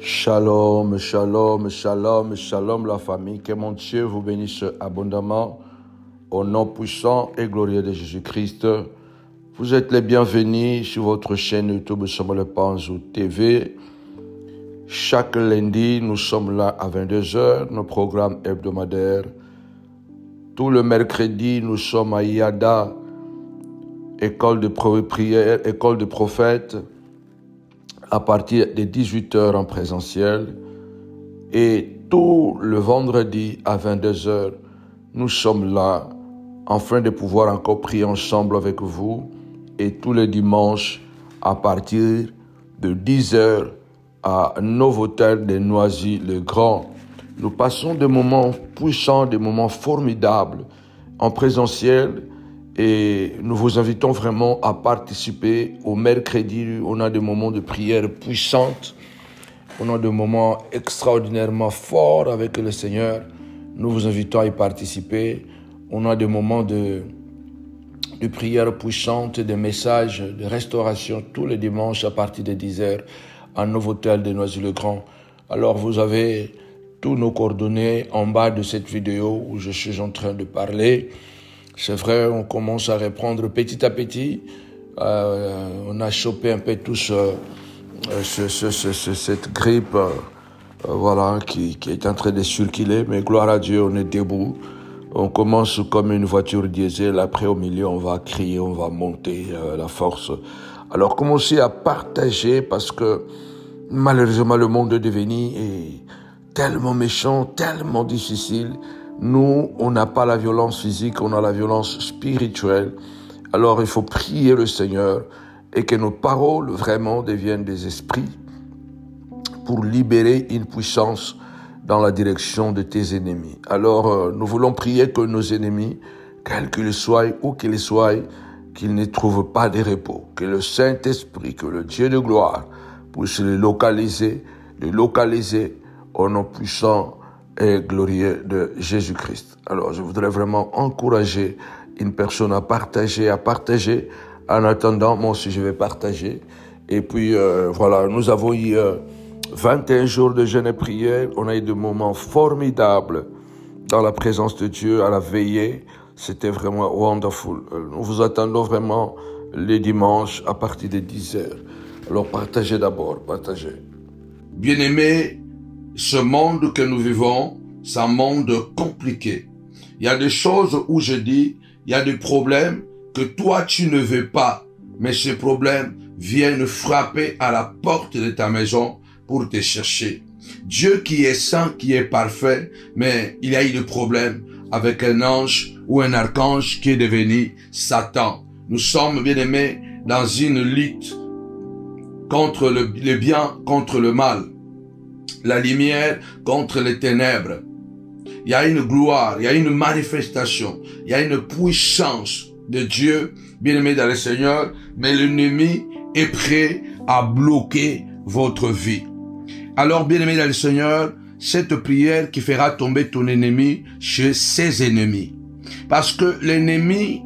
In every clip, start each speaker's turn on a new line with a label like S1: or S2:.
S1: Shalom, shalom, shalom, shalom la famille. Que mon Dieu vous bénisse abondamment au nom puissant et glorieux de Jésus-Christ. Vous êtes les bienvenus sur votre chaîne YouTube Samuel Panzou TV. Chaque lundi, nous sommes là à 22h, nos programmes hebdomadaires. Tout le mercredi, nous sommes à Yada, école de prière, école de prophètes, à partir de 18h en présentiel. Et tout le vendredi à 22h, nous sommes là, afin de pouvoir encore prier ensemble avec vous. Et tous les dimanches, à partir de 10h, à Novotel de Noisy-le-Grand. Nous passons des moments puissants, des moments formidables en présentiel. Et nous vous invitons vraiment à participer au mercredi. On a des moments de prière puissantes. On a des moments extraordinairement forts avec le Seigneur. Nous vous invitons à y participer. On a des moments de prière puissante, de messages, de restauration tous les dimanches à partir de 10h à Novotel de Noisy-le-Grand. Alors vous avez tous nos coordonnées en bas de cette vidéo où je suis en train de parler. C'est vrai, on commence à reprendre petit à petit. On a chopé un peu tous cette grippe voilà, qui est en train de circuler. Mais gloire à Dieu, on est debout. On commence comme une voiture diesel. Après, au milieu, on va crier, on va monter la force. Alors, commencez à partager parce que malheureusement, le monde est devenu tellement méchant, tellement difficile. Nous, on n'a pas la violence physique, on a la violence spirituelle. Alors, il faut prier le Seigneur et que nos paroles vraiment deviennent des esprits pour libérer une puissance dans la direction de tes ennemis. Alors, nous voulons prier que nos ennemis, quels qu'ils soient, où qu'ils soient, qu'ils ne trouvent pas de repos. Que le Saint-Esprit, que le Dieu de gloire puisse les localiser au nom puissant et glorieux de Jésus-Christ. Alors, je voudrais vraiment encourager une personne à partager. En attendant, moi aussi, je vais partager. Et puis, voilà, nous avons eu 21 jours de jeûne et prière. On a eu des moments formidables dans la présence de Dieu, à la veillée. C'était vraiment wonderful. Nous vous attendons vraiment les dimanches à partir de 10h. Alors, partagez d'abord, partagez. Bien-aimés, ce monde que nous vivons, c'est un monde compliqué. Il y a des choses où je dis, il y a des problèmes que toi tu ne veux pas, mais ces problèmes viennent frapper à la porte de ta maison pour te chercher. Dieu qui est saint, qui est parfait, mais il y a eu des problèmes avec un ange ou un archange qui est devenu Satan. Nous sommes, bien-aimés, dans une lutte contre le bien, contre le mal. La lumière contre les ténèbres. Il y a une gloire, il y a une manifestation, il y a une puissance de Dieu, bien-aimé dans le Seigneur, mais l'ennemi est prêt à bloquer votre vie. Alors, bien-aimé dans le Seigneur, cette prière qui fera tomber ton ennemi chez ses ennemis. Parce que les ennemis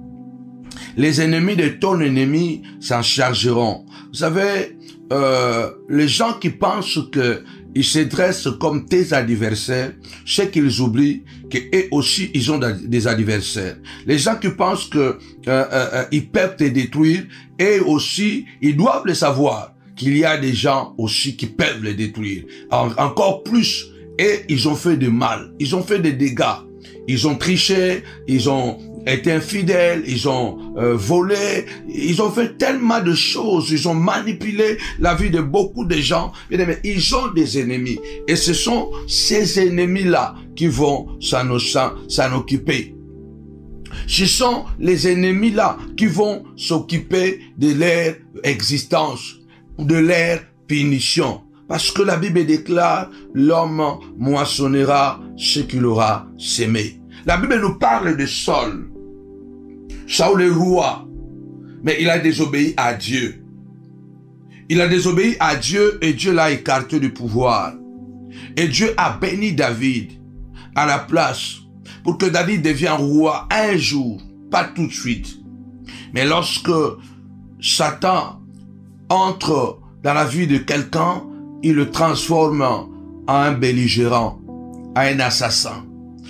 S1: de ton ennemi s'en chargeront. Vous savez, les gens qui pensent que ils se dressent comme tes adversaires, c'est qu'ils oublient qu'eux aussi, ils ont des adversaires. Les gens qui pensent que ils peuvent te détruire, eux aussi, ils doivent le savoir qu'il y a des gens aussi qui peuvent les détruire. Encore plus, et ils ont fait du mal, ils ont fait des dégâts, ils ont triché, ils ont été infidèles, ils ont volé, ils ont fait tellement de choses, ils ont manipulé la vie de beaucoup de gens. Mais ils ont des ennemis. Et ce sont ces ennemis-là qui vont s'en occuper. Ce sont les ennemis-là qui vont s'occuper de leur existence, de leur punition. Parce que la Bible déclare, l'homme moissonnera ce qu'il aura sémé. La Bible nous parle de Saul. Saul est roi, mais il a désobéi à Dieu. Il a désobéi à Dieu et Dieu l'a écarté du pouvoir. Et Dieu a béni David à la place pour que David devienne roi un jour, pas tout de suite. Mais lorsque Satan entre dans la vie de quelqu'un, il le transforme en un belligérant, en un assassin.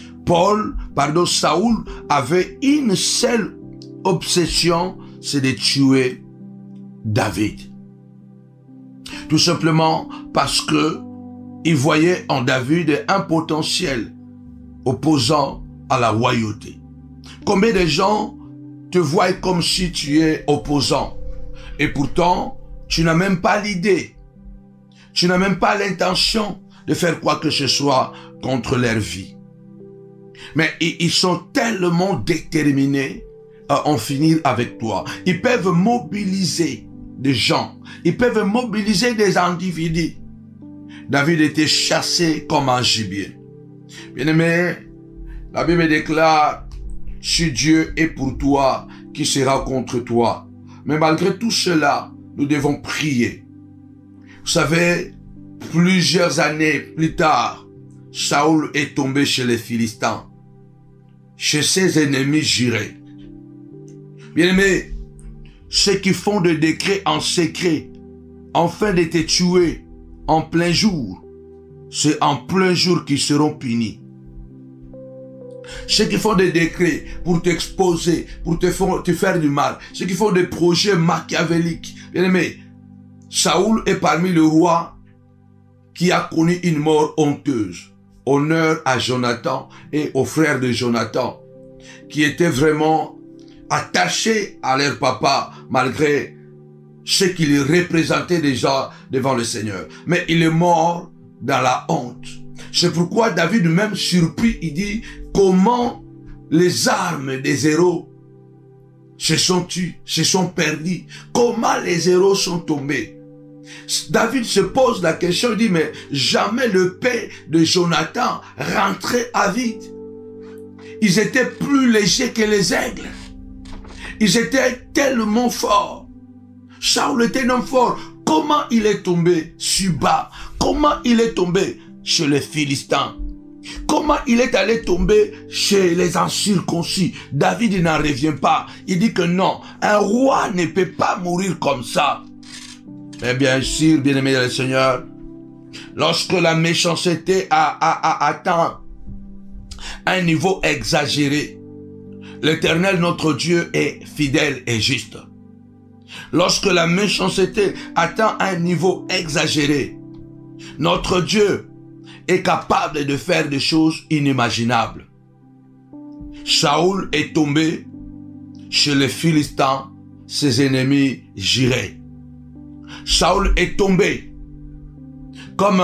S1: Saoul avait une seule obsession, c'est de tuer David. Tout simplement parce que il voyait en David un potentiel opposant à la royauté. Combien de gens te voient comme si tu es opposant et pourtant tu n'as même pas l'idée, tu n'as même pas l'intention de faire quoi que ce soit contre leur vie. Mais ils sont tellement déterminés à en finir avec toi. Ils peuvent mobiliser des gens, ils peuvent mobiliser des individus. David était chassé comme un gibier. Bien-aimé, la Bible déclare, si Dieu est pour toi, qui sera contre toi? Mais malgré tout cela, nous devons prier. Vous savez, plusieurs années plus tard, Saoul est tombé chez les Philistins, chez ses ennemis jurés. Bien-aimé, ceux qui font des décrets en secret, afin de te tuer en plein jour, c'est en plein jour qu'ils seront punis. Ceux qui font des décrets pour t'exposer, pour te faire du mal, ceux qui font des projets machiavéliques. Bien-aimé, Saoul est parmi les rois qui a connu une mort honteuse. Honneur à Jonathan et aux frères de Jonathan, qui étaient vraiment attachés à leur papa, malgré ce qu'il représentait déjà devant le Seigneur. Mais il est mort dans la honte. C'est pourquoi David même surpris, il dit, comment les armes des héros se sont tues, se sont perdues, comment les héros sont tombés. David se pose la question, il dit, mais jamais le père de Jonathan rentrait à vide. Ils étaient plus légers que les aigles. Ils étaient tellement forts. Saoul était un homme fort. Comment il est tombé si bas? Comment il est tombé chez les Philistins? Comment il est allé tomber chez les incirconcis? David n'en revient pas. Il dit que non, un roi ne peut pas mourir comme ça. Mais bien sûr, bien-aimé le Seigneur, lorsque la méchanceté a atteint un niveau exagéré, l'Éternel, notre Dieu, est fidèle et juste. Lorsque la méchanceté atteint un niveau exagéré, notre Dieu est capable de faire des choses inimaginables. Saoul est tombé chez les Philistins, ses ennemis jurés. Saoul est tombé comme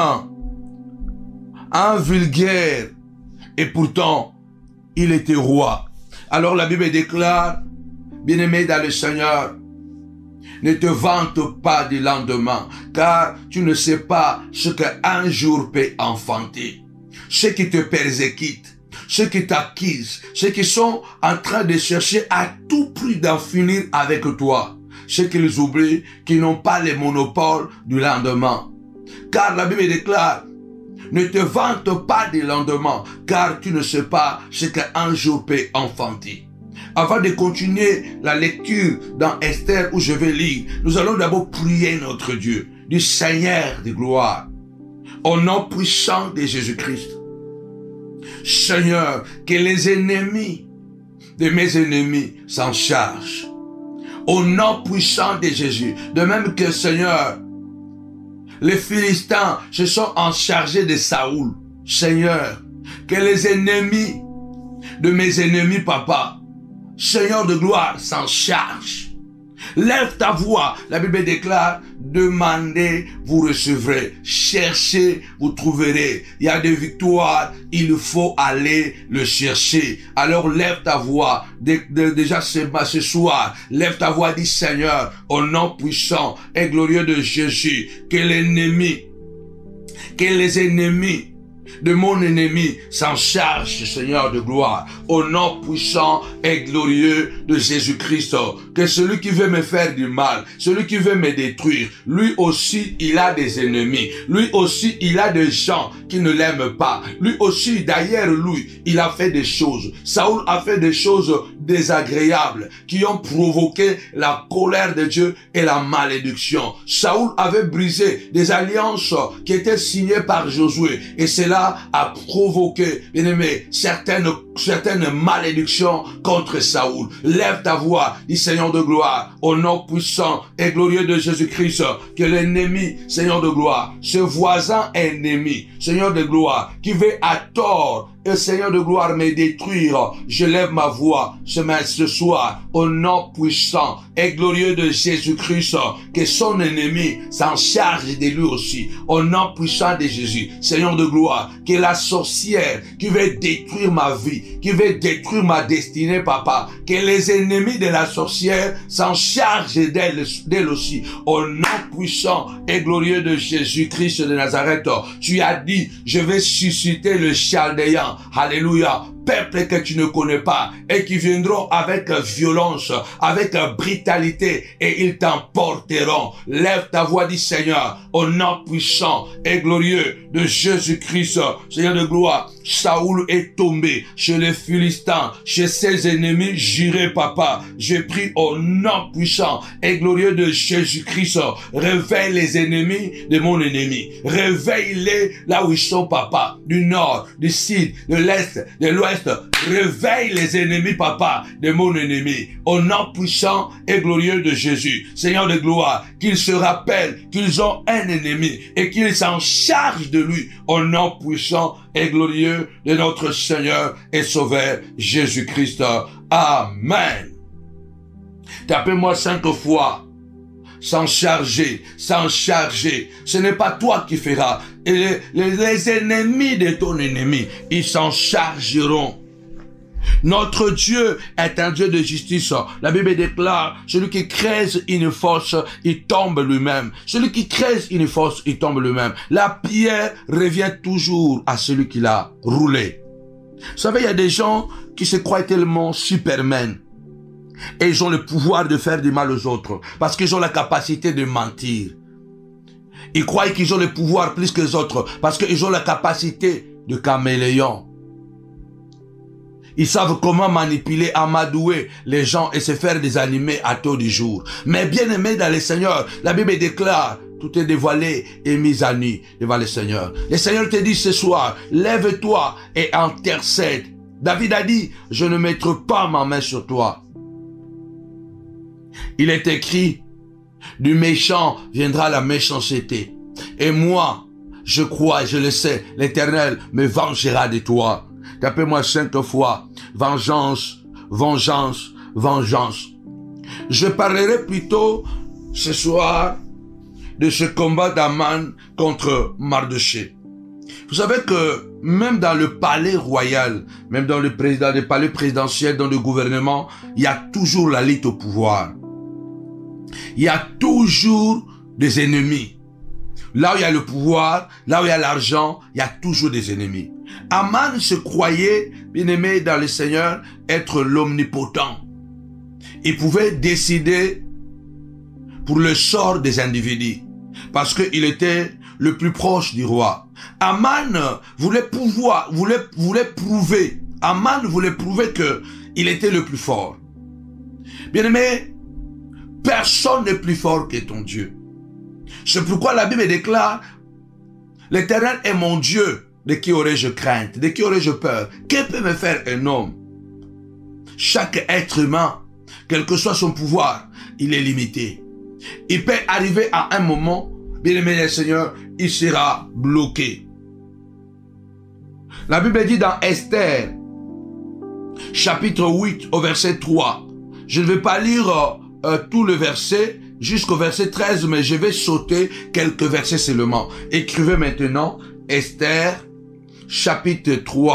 S1: un vulgaire et pourtant il était roi. Alors la Bible déclare, bien-aimé dans le Seigneur, ne te vante pas du lendemain, car tu ne sais pas ce qu'un jour peut enfanter. Ceux qui te persécutent, ceux qui t'accusent, ceux qui sont en train de chercher à tout prix d'en finir avec toi, ceux qui les oublient, qui n'ont pas le monopole du lendemain. Car la Bible déclare, ne te vante pas du lendemain, car tu ne sais pas ce qu'un jour peut enfanter. Avant de continuer la lecture dans Esther où je vais lire, nous allons d'abord prier notre Dieu, du Seigneur de gloire, au nom puissant de Jésus-Christ. Seigneur, que les ennemis de mes ennemis s'en chargent. Au nom puissant de Jésus. De même que, Seigneur, les Philistins se sont en chargés de Saoul. Seigneur, que les ennemis de mes ennemis, papa, Seigneur de gloire, s'en charge. Lève ta voix. La Bible déclare, demandez, vous recevrez. Cherchez, vous trouverez. Il y a des victoires, il faut aller le chercher. Alors lève ta voix. Déjà ce soir, lève ta voix, dis Seigneur, au nom puissant et glorieux de Jésus, que les ennemis de mon ennemi s'en charge, Seigneur de gloire, au nom puissant et glorieux de Jésus-Christ. Que celui qui veut me faire du mal, celui qui veut me détruire, lui aussi il a des ennemis, lui aussi il a des gens qui ne l'aiment pas, lui aussi d'ailleurs lui il a fait des choses. Saoul a fait des choses désagréables qui ont provoqué la colère de Dieu et la malédiction. Saoul avait brisé des alliances qui étaient signées par Josué et cela a provoqué, bien aimé, certaines malédictions contre Saoul. Lève ta voix, dis Seigneur de gloire, au nom puissant et glorieux de Jésus-Christ, que l'ennemi, Seigneur de gloire, ce voisin ennemi, Seigneur de gloire, qui veut à tort et Seigneur de gloire me détruire, je lève ma voix ce soir au nom puissant et glorieux de Jésus-Christ, que son ennemi s'en charge de lui aussi, au nom puissant de Jésus. Seigneur de gloire, que la sorcière qui veut détruire ma vie, qui veut détruire ma destinée, papa, que les ennemis de la sorcière s'en chargent d'elle aussi, au nom puissant et glorieux de Jésus-Christ de Nazareth. Tu as dit, je vais susciter le Chaldéen. Alléluia. Peuple que tu ne connais pas et qui viendront avec violence, avec brutalité et ils t'emporteront. Lève ta voix, dit Seigneur, au nom puissant et glorieux de Jésus-Christ. Seigneur de gloire, Saoul est tombé chez les Philistins, chez ses ennemis jurés, papa. Je prie au nom puissant et glorieux de Jésus-Christ. Réveille les ennemis de mon ennemi. Réveille-les là où ils sont, papa. Du nord, du sud, de l'est, de l'ouest. Réveille les ennemis, papa, de mon ennemi, au nom puissant et glorieux de Jésus. Seigneur de gloire, qu'ils se rappellent qu'ils ont un ennemi et qu'ils s'en chargent de lui, au nom puissant et glorieux de notre Seigneur et Sauveur Jésus-Christ. Amen. Tapez-moi 5 fois. S'en charger, s'en charger. Ce n'est pas toi qui feras. Et les ennemis de ton ennemi, ils s'en chargeront. Notre Dieu est un Dieu de justice. La Bible déclare, celui qui creuse une fosse, il tombe lui-même. Celui qui creuse une fosse, il tombe lui-même. La pierre revient toujours à celui qui l'a roulée. Vous savez, il y a des gens qui se croient tellement Superman. Et ils ont le pouvoir de faire du mal aux autres. Parce qu'ils ont la capacité de mentir. Ils croient qu'ils ont le pouvoir plus que les autres. Parce qu'ils ont la capacité de caméléon. Ils savent comment manipuler, amadouer les gens et se faire des animés à taux du jour. Mais bien aimé dans le Seigneur, la Bible déclare, tout est dévoilé et mis à nu devant le Seigneur. Le Seigneur te dit ce soir, lève-toi et intercède. David a dit, je ne mettrai pas ma main sur toi. Il est écrit, du méchant viendra la méchanceté. Et moi, je crois, je le sais, l'Éternel me vengera de toi. Tapez-moi 5 fois, vengeance, vengeance, vengeance. Je parlerai plutôt ce soir de ce combat d'Aman contre Mardochée. Vous savez que même dans le palais royal, même dans le palais présidentiel, dans le gouvernement, il y a toujours la lutte au pouvoir. Il y a toujours des ennemis. Là où il y a le pouvoir, là où il y a l'argent, il y a toujours des ennemis. Aman se croyait, bien aimé dans le Seigneur, être l'omnipotent. Il pouvait décider pour le sort des individus. Parce qu'il était le plus proche du roi. Aman voulait prouver. Aman voulait prouver qu'il était le plus fort. Bien aimé, personne n'est plus fort que ton Dieu. C'est pourquoi la Bible déclare, l'Éternel est mon Dieu, de qui aurais-je crainte, de qui aurais-je peur? Que peut me faire un homme? Chaque être humain, quel que soit son pouvoir, il est limité. Il peut arriver à un moment, bien aimé le Seigneur, il sera bloqué. La Bible dit dans Esther, chapitre 8, au verset 3, je ne vais pas lire tout le verset, jusqu'au verset 13, mais je vais sauter quelques versets seulement. Écrivez maintenant Esther, chapitre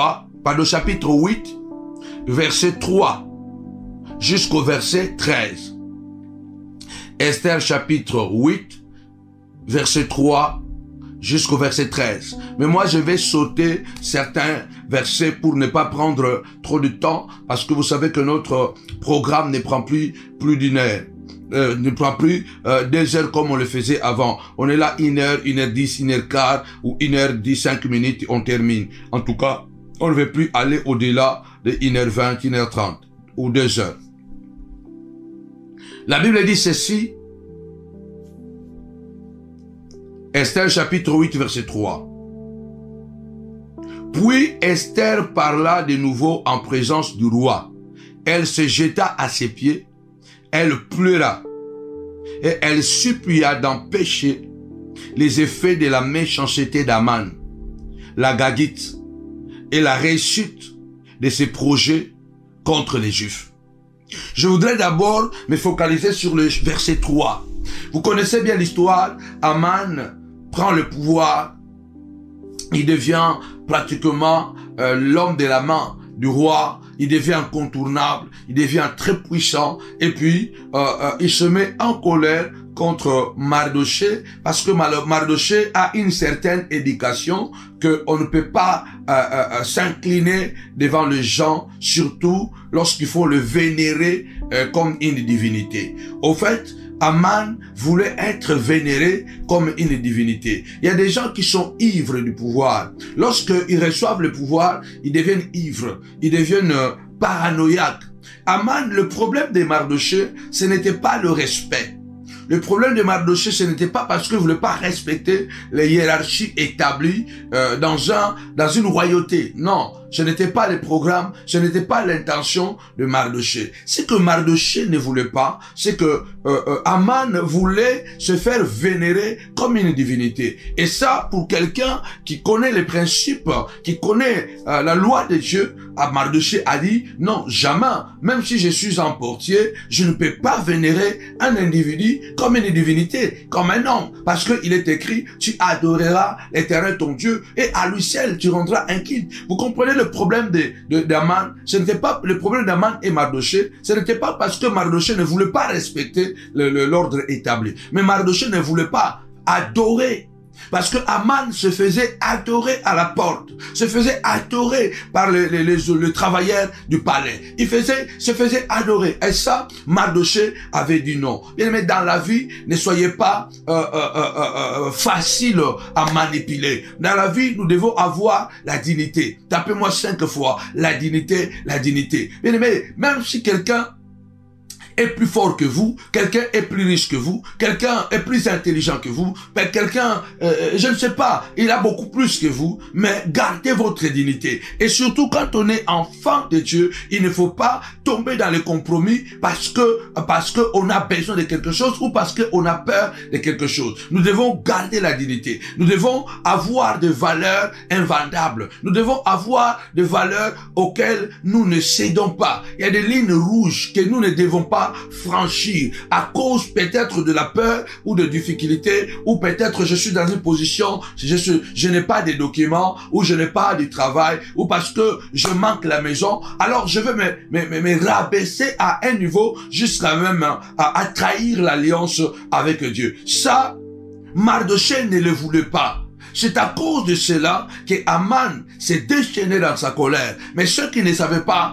S1: 8, verset 3, jusqu'au verset 13. Esther, chapitre 8, verset 3, jusqu'au verset 13. Mais moi, je vais sauter certains versets pour ne pas prendre trop de temps, parce que vous savez que notre programme ne prend plus d'une heure. Ne prend plus 2 heures comme on le faisait avant. On est là 1 heure, 1h10, 1h15 ou 1h10, 5 minutes, on termine. En tout cas, on ne veut plus aller au-delà de 1h20, 1h30. ou 2 heures. La Bible dit ceci. Esther chapitre 8 verset 3. Puis Esther parla de nouveau en présence du roi. Elle se jeta à ses pieds, elle pleura et elle supplia d'empêcher les effets de la méchanceté d'Aman, la Gagite, et la réussite de ses projets contre les Juifs. Je voudrais d'abord me focaliser sur le verset 3. Vous connaissez bien l'histoire. Aman prend le pouvoir. Il devient pratiquement l'homme de la main du roi. Il devient incontournable. Il devient très puissant. Et puis, il se met en colère contre Mardoché, parce que Mardoché a une certaine éducation qu'on ne peut pas s'incliner devant les gens, surtout lorsqu'il faut le vénérer comme une divinité. Au fait, Aman voulait être vénéré comme une divinité. Il y a des gens qui sont ivres du pouvoir. Lorsqu'ils reçoivent le pouvoir, ils deviennent ivres, ils deviennent paranoïaques. Aman, le problème de Mardoché, ce n'était pas le respect. Le problème de Mardoché, ce n'était pas parce qu'il ne voulait pas respecter les hiérarchies établies dans une royauté. Non, ce n'était pas le programme, ce n'était pas l'intention de Mardoché. Ce que Mardoché ne voulait pas, c'est que Aman voulait se faire vénérer comme une divinité. Et ça, pour quelqu'un qui connaît les principes, qui connaît la loi de Dieu, Mardoché a dit, non, jamais, même si je suis un portier, je ne peux pas vénérer un individu comme une divinité, comme un homme. Parce qu'il est écrit, tu adoreras l'Éternel ton Dieu et à lui seul tu rendras inquiète. Vous comprenez le problème d'Aman? Ce n'était pas le problème d'Aman et Mardoché. Ce n'était pas parce que Mardoché ne voulait pas respecter l'ordre établi. Mais Mardoché ne voulait pas adorer. Parce que Aman se faisait adorer à la porte, se faisait adorer par les travailleurs du palais. Se faisait adorer. Et ça, Mardoché avait dit non. Bien aimé, dans la vie, ne soyez pas facile à manipuler. Dans la vie, nous devons avoir la dignité. Tapez-moi 5 fois, la dignité, la dignité. Bien aimé, même si quelqu'un est plus fort que vous, quelqu'un est plus riche que vous, quelqu'un est plus intelligent que vous, quelqu'un, je ne sais pas, il a beaucoup plus que vous, mais gardez votre dignité. Et surtout, quand on est enfant de Dieu, il ne faut pas tomber dans les compromis parce que on a besoin de quelque chose ou parce qu'on a peur de quelque chose. Nous devons garder la dignité. Nous devons avoir des valeurs invendables. Nous devons avoir des valeurs auxquelles nous ne cédons pas. Il y a des lignes rouges que nous ne devons pas franchir à cause peut-être de la peur ou de difficultés, ou peut-être je suis dans une position, je n'ai pas de documents, ou je n'ai pas de travail, ou parce que je manque la maison, alors je veux me rabaisser à un niveau jusqu'à même à trahir l'alliance avec Dieu. Ça, Mardoché ne le voulait pas. C'est à cause de cela que Aman s'est déchaîné dans sa colère. Mais ceux qui ne savaient pas,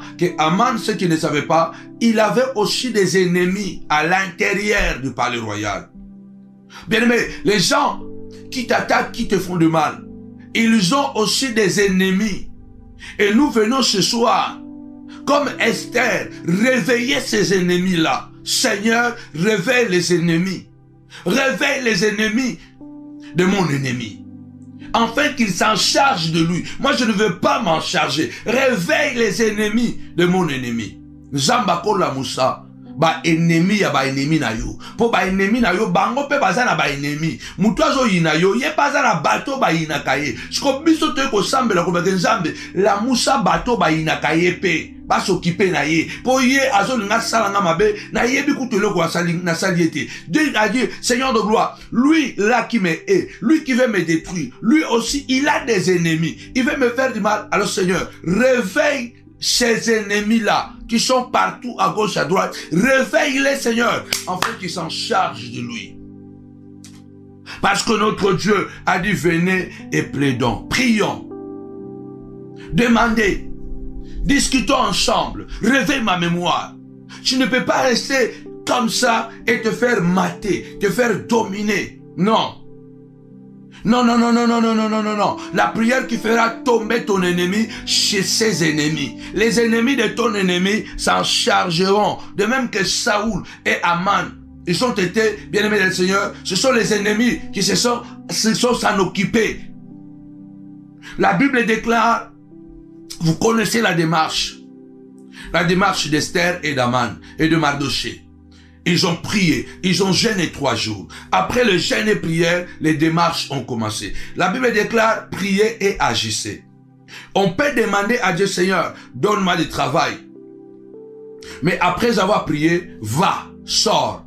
S1: il avait aussi des ennemis à l'intérieur du palais royal. Bien aimé, les gens qui t'attaquent, qui te font du mal, ils ont aussi des ennemis. Et nous venons ce soir, comme Esther, réveiller ces ennemis-là. Seigneur, réveille les ennemis. Réveille les ennemis de mon ennemi, afin qu'il s'en charge de lui. Moi, je ne veux pas m'en charger. Réveille les ennemis de mon ennemi. Zamba kola Moussa, ba ennemi ya ba ennemi na yo. Po ba ennemi na yo, bango pe baza na ba ennemi. Mutuazo yina yo, ye baza na bato ba yina kaye. Shko biso te ko sambe la ko ba nzambe, la Moussa bato ba yina kaye pe. Ba s'occuper na ye. Po ye azo nga salanga mabe, na ye bi kutelo ko na saliete. Dieu a dit, Seigneur de gloire, lui là qui me hait, lui qui veut me détruire, lui aussi il a des ennemis. Il veut me faire du mal. Alors Seigneur, réveille ces ennemis-là qui sont partout à gauche, à droite. Réveille-les, Seigneur, afin qu'ils s'en chargent de lui. Parce que notre Dieu a dit, venez et plaidons, prions, demandez, discutons ensemble, réveille ma mémoire. Tu ne peux pas rester comme ça et te faire mater, te faire dominer. Non. Non, non, non, non, non, non, non, non, non, non. La prière qui fera tomber ton ennemi chez ses ennemis. Les ennemis de ton ennemi s'en chargeront. De même que Saoul et Aman, ils ont été, bien-aimés du Seigneur, ce sont les ennemis qui se sont s'en occupés. La Bible déclare, vous connaissez la démarche d'Esther et d'Aman et de Mardochée. Ils ont prié, ils ont jeûné 3 jours. Après le jeûne et prière, les démarches ont commencé. La Bible déclare, priez et agissez. On peut demander à Dieu, Seigneur, donne-moi du travail. Mais après avoir prié, va, sors.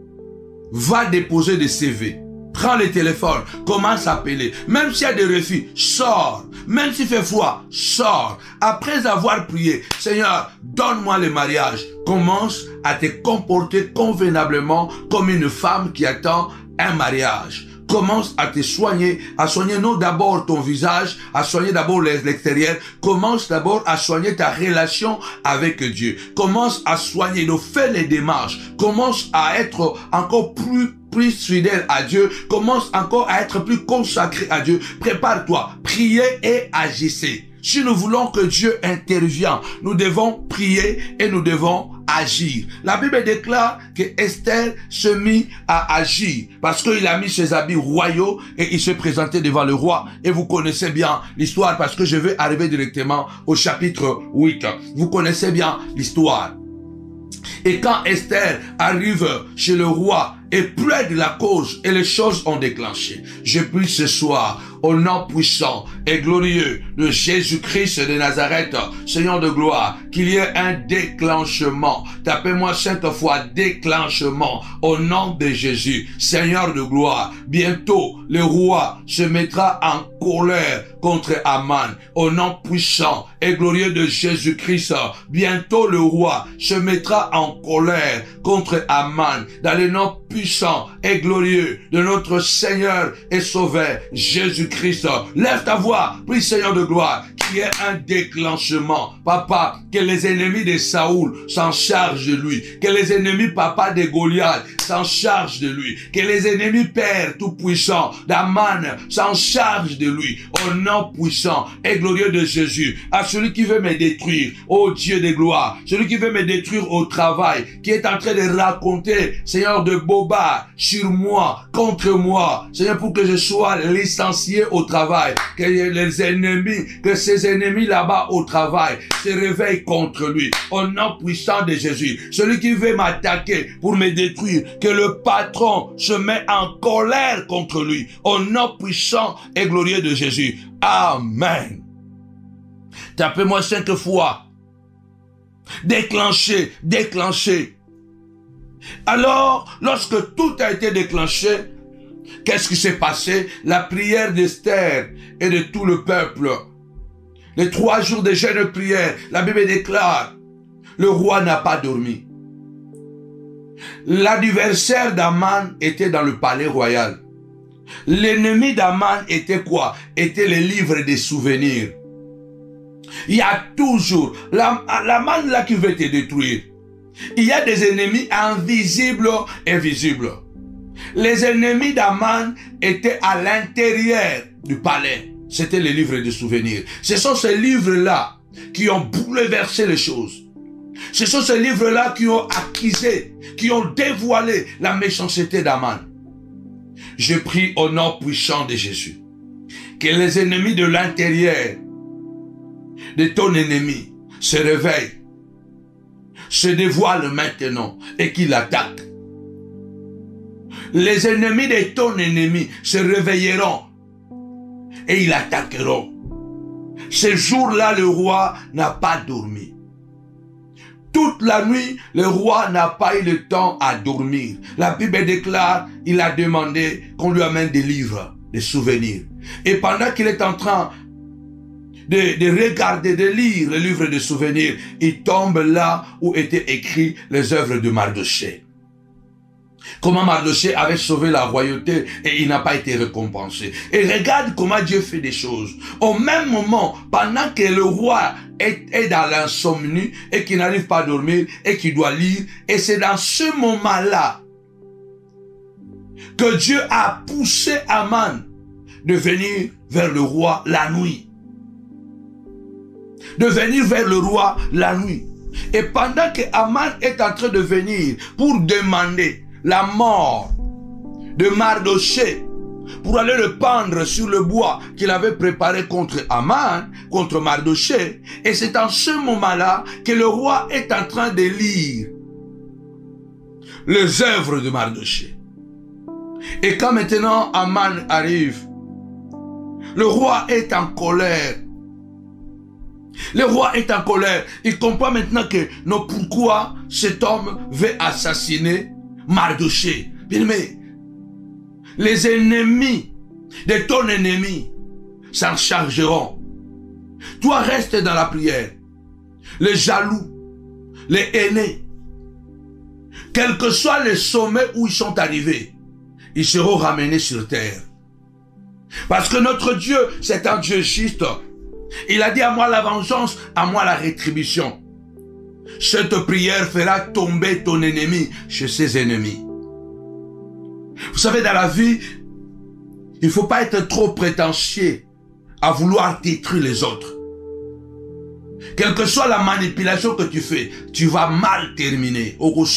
S1: Va déposer des CV. Prends le téléphone, commence à appeler. Même s'il y a des refus, sors. Même s'il fait froid, sors. Après avoir prié, Seigneur, donne-moi le mariage. Commence à te comporter convenablement comme une femme qui attend un mariage. Commence à te soigner, non d'abord ton visage, à soigner d'abord l'extérieur. Commence d'abord à soigner ta relation avec Dieu. Commence à soigner, de faire les démarches. Commence à être encore plus fidèle à Dieu. Commence encore à être plus consacré à Dieu. Prépare-toi, priez et agissez. Si nous voulons que Dieu intervienne, nous devons prier et nous devons agir. La Bible déclare que Esther se mit à agir parce qu'il a mis ses habits royaux et il se présentait devant le roi. Et vous connaissez bien l'histoire parce que je vais arriver directement au chapitre 8. Vous connaissez bien l'histoire. Et quand Esther arrive chez le roi et plaide la cause et les choses ont déclenché. Je prie ce soir au nom puissant et glorieux de Jésus-Christ de Nazareth, Seigneur de gloire, qu'il y ait un déclenchement. Tapez-moi 5 fois déclenchement au nom de Jésus, Seigneur de gloire. Bientôt, le roi se mettra en colère contre Aman au nom puissant et glorieux de Jésus-Christ. Bientôt, le roi se mettra en colère contre Aman dans le nom puissant et glorieux de notre Seigneur et Sauveur Jésus-Christ. Lève ta voix, prie Seigneur de gloire, qu'il y ait un déclenchement. Papa, que les ennemis de Saoul s'en chargent de lui. Que les ennemis, papa, de Goliath s'en chargent de lui. Que les ennemis, Père tout-puissant, d'Aman s'en chargent de lui. Au nom puissant et glorieux de Jésus, à celui qui veut me détruire, ô Dieu de gloire, celui qui veut me détruire au travail, qui est en train de raconter, Seigneur, de bobards sur moi, contre moi, Seigneur, pour que je sois licencié au travail, que les ennemis, que ces ennemis là-bas au travail se réveillent contre lui, au nom puissant de Jésus. Celui qui veut m'attaquer pour me détruire, que le patron se met en colère contre lui, au nom puissant et glorieux de Jésus. Amen. Tapez-moi 5 fois. Déclenché, déclenché. Alors, lorsque tout a été déclenché, qu'est-ce qui s'est passé? La prière d'Esther et de tout le peuple. Les 3 jours de jeûne et prière, la Bible déclare, le roi n'a pas dormi. L'adversaire d'Aman était dans le palais royal. L'ennemi d'Aman était quoi? Était les livres des souvenirs. Il y a toujours l'Aman là qui veut te détruire. Il y a des ennemis invisibles et visibles. Les ennemis d'Aman étaient à l'intérieur du palais. C'était les livres de souvenirs. Ce sont ces livres-là qui ont bouleversé les choses. Ce sont ces livres-là qui ont accusé, qui ont dévoilé la méchanceté d'Aman. Je prie au nom puissant de Jésus que les ennemis de l'intérieur de ton ennemi se réveillent, se dévoilent maintenant et qu'il attaque. Les ennemis de ton ennemi se réveilleront et ils attaqueront. Ce jour-là, le roi n'a pas dormi. Toute la nuit, le roi n'a pas eu le temps à dormir. La Bible déclare, il a demandé qu'on lui amène des livres, des souvenirs. Et pendant qu'il est en train de regarder, de lire le livre de souvenirs, il tombe là où étaient écrites les œuvres de Mardochée. Comment Mardochée avait sauvé la royauté et il n'a pas été récompensé. Et regarde comment Dieu fait des choses. Au même moment, pendant que le roi est dans l'insomnie et qu'il n'arrive pas à dormir et qu'il doit lire, et c'est dans ce moment-là que Dieu a poussé Aman de venir vers le roi la nuit. De venir vers le roi la nuit. Et pendant que Aman est en train de venir pour demander la mort de Mardochée, pour aller le pendre sur le bois qu'il avait préparé contre Aman, contre Mardochée, et c'est en ce moment-là que le roi est en train de lire les œuvres de Mardochée. Et quand maintenant Aman arrive, le roi est en colère. Le roi est en colère. Il comprend maintenant que non, pourquoi cet homme veut assassiner Mardochée. Bien aimé, les ennemis de ton ennemi s'en chargeront. Toi, reste dans la prière. Les jaloux, les haineux, quel que soit le sommet où ils sont arrivés, ils seront ramenés sur terre. Parce que notre Dieu, c'est un Dieu juste. Il a dit à moi la vengeance, à moi la rétribution. Cette prière fera tomber ton ennemi chez ses ennemis. Vous savez, dans la vie, il ne faut pas être trop prétentieux à vouloir détruire les autres. Quelle que soit la manipulation que tu fais, tu vas mal terminer.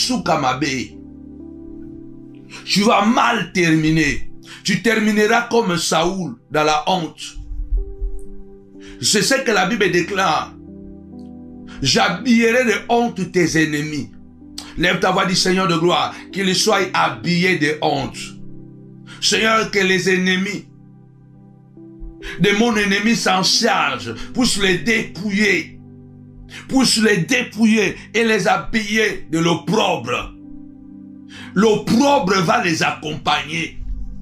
S1: Tu vas mal terminer. Tu termineras comme Saoul dans la honte. C'est ce que la Bible déclare. J'habillerai de honte tes ennemis. Lève ta voix, dit Seigneur de gloire, qu'ils soient habillés de honte. Seigneur, que les ennemis de mon ennemi s'en chargent, puissent les dépouiller. Puissent les dépouiller et les habiller de l'opprobre. L'opprobre va les accompagner.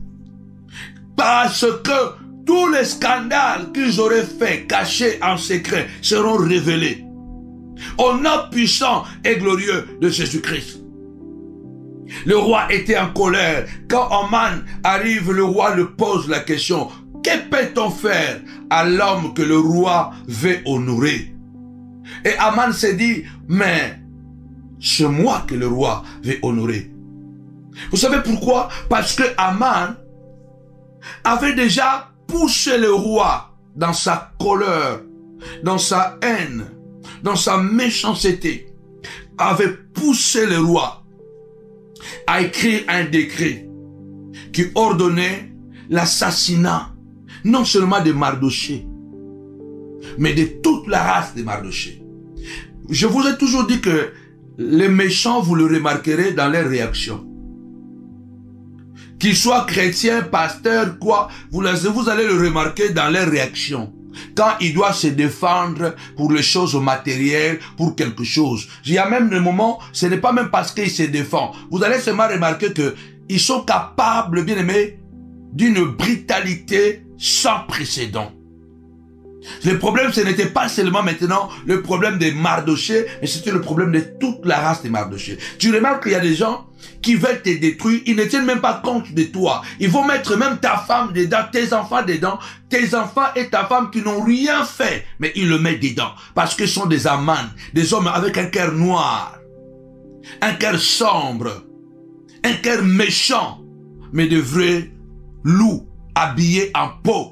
S1: Parce que tous les scandales qu'ils auraient fait, cachés en secret, seront révélés au nom puissant et glorieux de Jésus-Christ. Le roi était en colère. Quand Aman arrive, le roi lui pose la question: que peut-on faire à l'homme que le roi veut honorer? Et Aman s'est dit: mais c'est moi que le roi veut honorer. Vous savez pourquoi? Parce que Aman avait déjà poussé le roi dans sa colère, dans sa haine, dans sa méchanceté, avait poussé le roi à écrire un décret qui ordonnait l'assassinat non seulement de Mardochée, mais de toute la race de Mardochée. Je vous ai toujours dit que les méchants, vous le remarquerez dans leurs réactions. Qu'ils soient chrétiens, pasteurs, quoi, vous allez le remarquer dans leurs réactions. Quand il doit se défendre pour les choses matérielles, pour quelque chose. Il y a même des moments, ce n'est pas même parce qu'il se défend. Vous allez seulement remarquer que ils sont capables, bien aimés, d'une brutalité sans précédent. Le problème, ce n'était pas seulement maintenant le problème de Mardochée, mais c'était le problème de toute la race de Mardochée. Tu remarques qu'il y a des gens qui veulent te détruire, ils ne tiennent même pas compte de toi. Ils vont mettre même ta femme dedans, tes enfants dedans, tes enfants et ta femme qui n'ont rien fait, mais ils le mettent dedans. Parce que ce sont des amans, des hommes avec un cœur noir, un cœur sombre, un cœur méchant, mais de vrais loups habillés en peau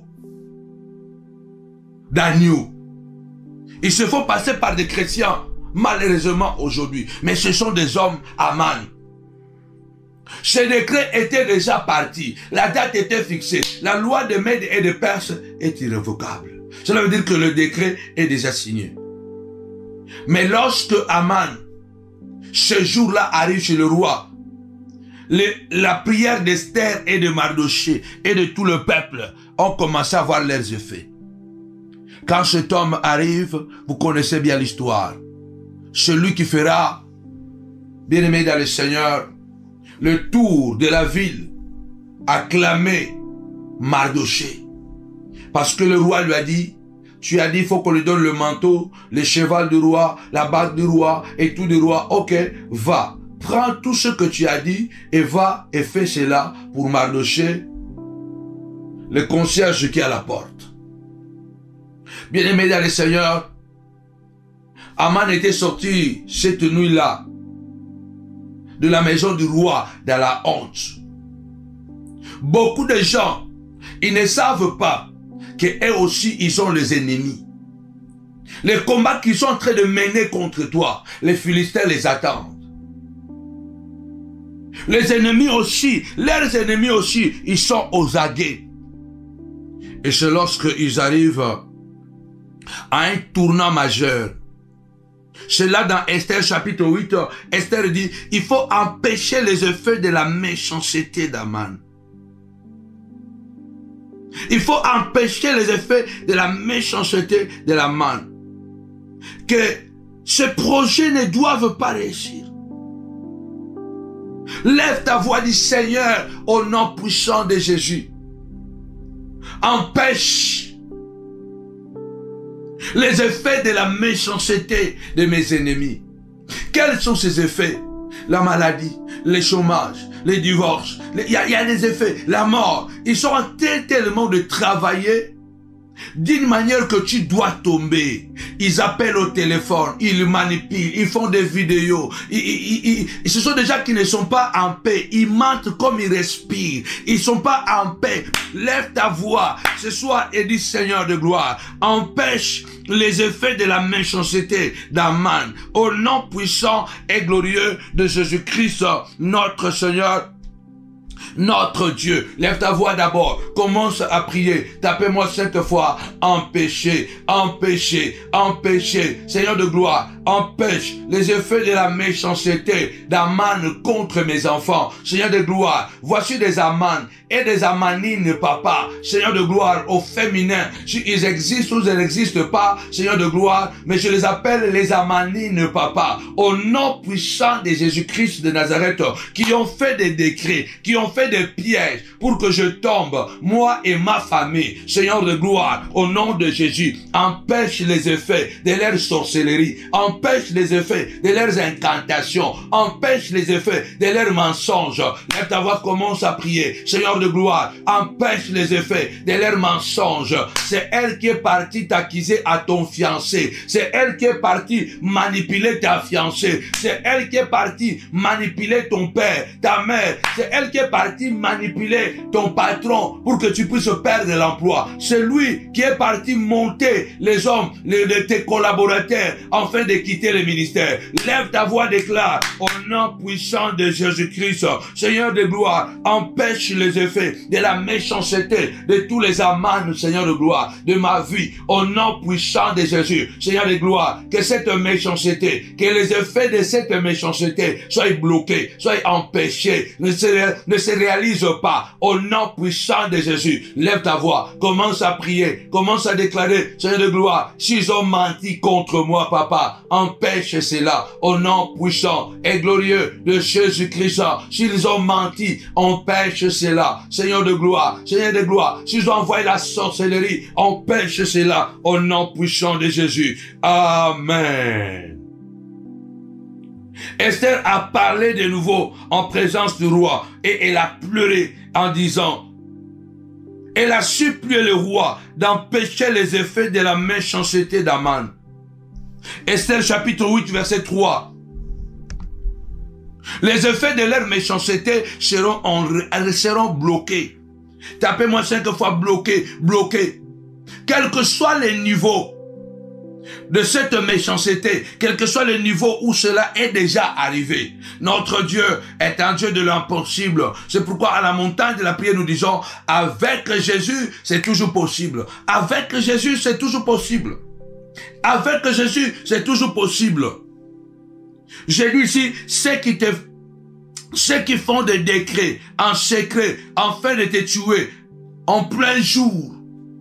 S1: d'agneau. Ils se font passer par des chrétiens, malheureusement aujourd'hui. Mais ce sont des hommes amans. Ce décret était déjà parti. La date était fixée. La loi de Mèdes et de Perse est irrévocable. Cela veut dire que le décret est déjà signé. Mais lorsque Aman, ce jour-là, arrive chez le roi, la prière d'Esther et de Mardochée et de tout le peuple ont commencé à voir leurs effets. Quand cet homme arrive, vous connaissez bien l'histoire. Celui qui fera, bien aimé dans le Seigneur, le tour de la ville, acclamer Mardochée. Parce que le roi lui a dit, tu as dit, il faut qu'on lui donne le manteau, le cheval du roi, la bague du roi et tout du roi. Ok, va, prends tout ce que tu as dit et va et fais cela pour Mardochée, le concierge qui est à la porte. Bien-aimé dans le Seigneur, Aman était sorti cette nuit-là de la maison du roi dans la honte. Beaucoup de gens Ils ne savent pas qu'eux aussi, ils ont les ennemis. Les combats qu'ils sont en train de mener contre toi, les Philistins les attendent. Les ennemis aussi, leurs ennemis aussi, ils sont aux aguets. Et c'est lorsqu'ils arrivent à un tournant majeur. C'est là dans Esther chapitre 8, Esther dit, il faut empêcher les effets de la méchanceté d'Aman. Il faut empêcher les effets de la méchanceté de l'Aman. Que ces projets ne doivent pas réussir. Lève ta voix, dis Seigneur, au nom puissant de Jésus. Empêche les effets de la méchanceté de mes ennemis. Quels sont ces effets? La maladie, le chômage, les divorces, il y a des effets, la mort. Ils sont en train tellement de travailler d'une manière que tu dois tomber. Ils appellent au téléphone, ils manipulent, ils font des vidéos. Ce sont des gens qui ne sont pas en paix. Ils mentent comme ils respirent. Ils ne sont pas en paix. Lève ta voix ce soir et dis Seigneur de gloire, empêche les effets de la méchanceté d'Aman. Au nom puissant et glorieux de Jésus-Christ, notre Seigneur, notre Dieu. Lève ta voix d'abord. Commence à prier. Tapez-moi cette fois. Empêcher, empêcher, empêcher. Seigneur de gloire, empêche les effets de la méchanceté d'Aman contre mes enfants. Seigneur de gloire, voici des Aman et des Amanines, papa. Seigneur de gloire, au féminin. Si ils existent ou ils n'existent pas, Seigneur de gloire, mais je les appelle les Amanines, papa. Au nom puissant de Jésus-Christ de Nazareth, qui ont fait des décrets, qui ont fait des pièges pour que je tombe, moi et ma famille. Seigneur de gloire, au nom de Jésus, empêche les effets de leur sorcellerie, empêche les effets de leurs incantations, empêche les effets de leurs mensonges. Lève ta voix, commence à prier. Seigneur de gloire, empêche les effets de leurs mensonges. C'est elle qui est partie t'accuser à ton fiancé. C'est elle qui est partie manipuler ta fiancée. C'est elle qui est partie manipuler ton père, ta mère. C'est elle qui est partie manipuler ton patron pour que tu puisses perdre l'emploi. C'est lui qui est parti monter les hommes, tes collaborateurs, afin de quitter le ministère. Lève ta voix, déclare, au nom puissant de Jésus-Christ, Seigneur de gloire, empêche les effets de la méchanceté de tous les amants, Seigneur de gloire, de ma vie, au nom puissant de Jésus, Seigneur de gloire, que cette méchanceté, que les effets de cette méchanceté soient bloqués, soient empêchés, ne se réalisent pas, au nom puissant de Jésus. Lève ta voix, commence à prier, commence à déclarer, Seigneur de gloire, s'ils ont menti contre moi, papa, empêche cela, au nom puissant et glorieux de Jésus-Christ. S'ils ont menti, empêche cela, Seigneur de gloire, s'ils ont envoyé la sorcellerie, empêche cela, au nom puissant de Jésus. Amen. Esther a parlé de nouveau en présence du roi et elle a pleuré en disant, elle a supplié le roi d'empêcher les effets de la méchanceté d'Aman. Esther chapitre 8 verset 3. Les effets de leur méchanceté seront bloqués. Tapez-moi 5 fois bloqué, bloqué. Quel que soit le niveau de cette méchanceté, quel que soit le niveau où cela est déjà arrivé. Notre Dieu est un Dieu de l'impossible. C'est pourquoi à la montagne de la prière nous disons, avec Jésus, c'est toujours possible. Avec Jésus, c'est toujours possible. Avec Jésus, c'est toujours possible. J'ai dit ici, ceux qui font des décrets en secret, afin de te tuer, en plein jour,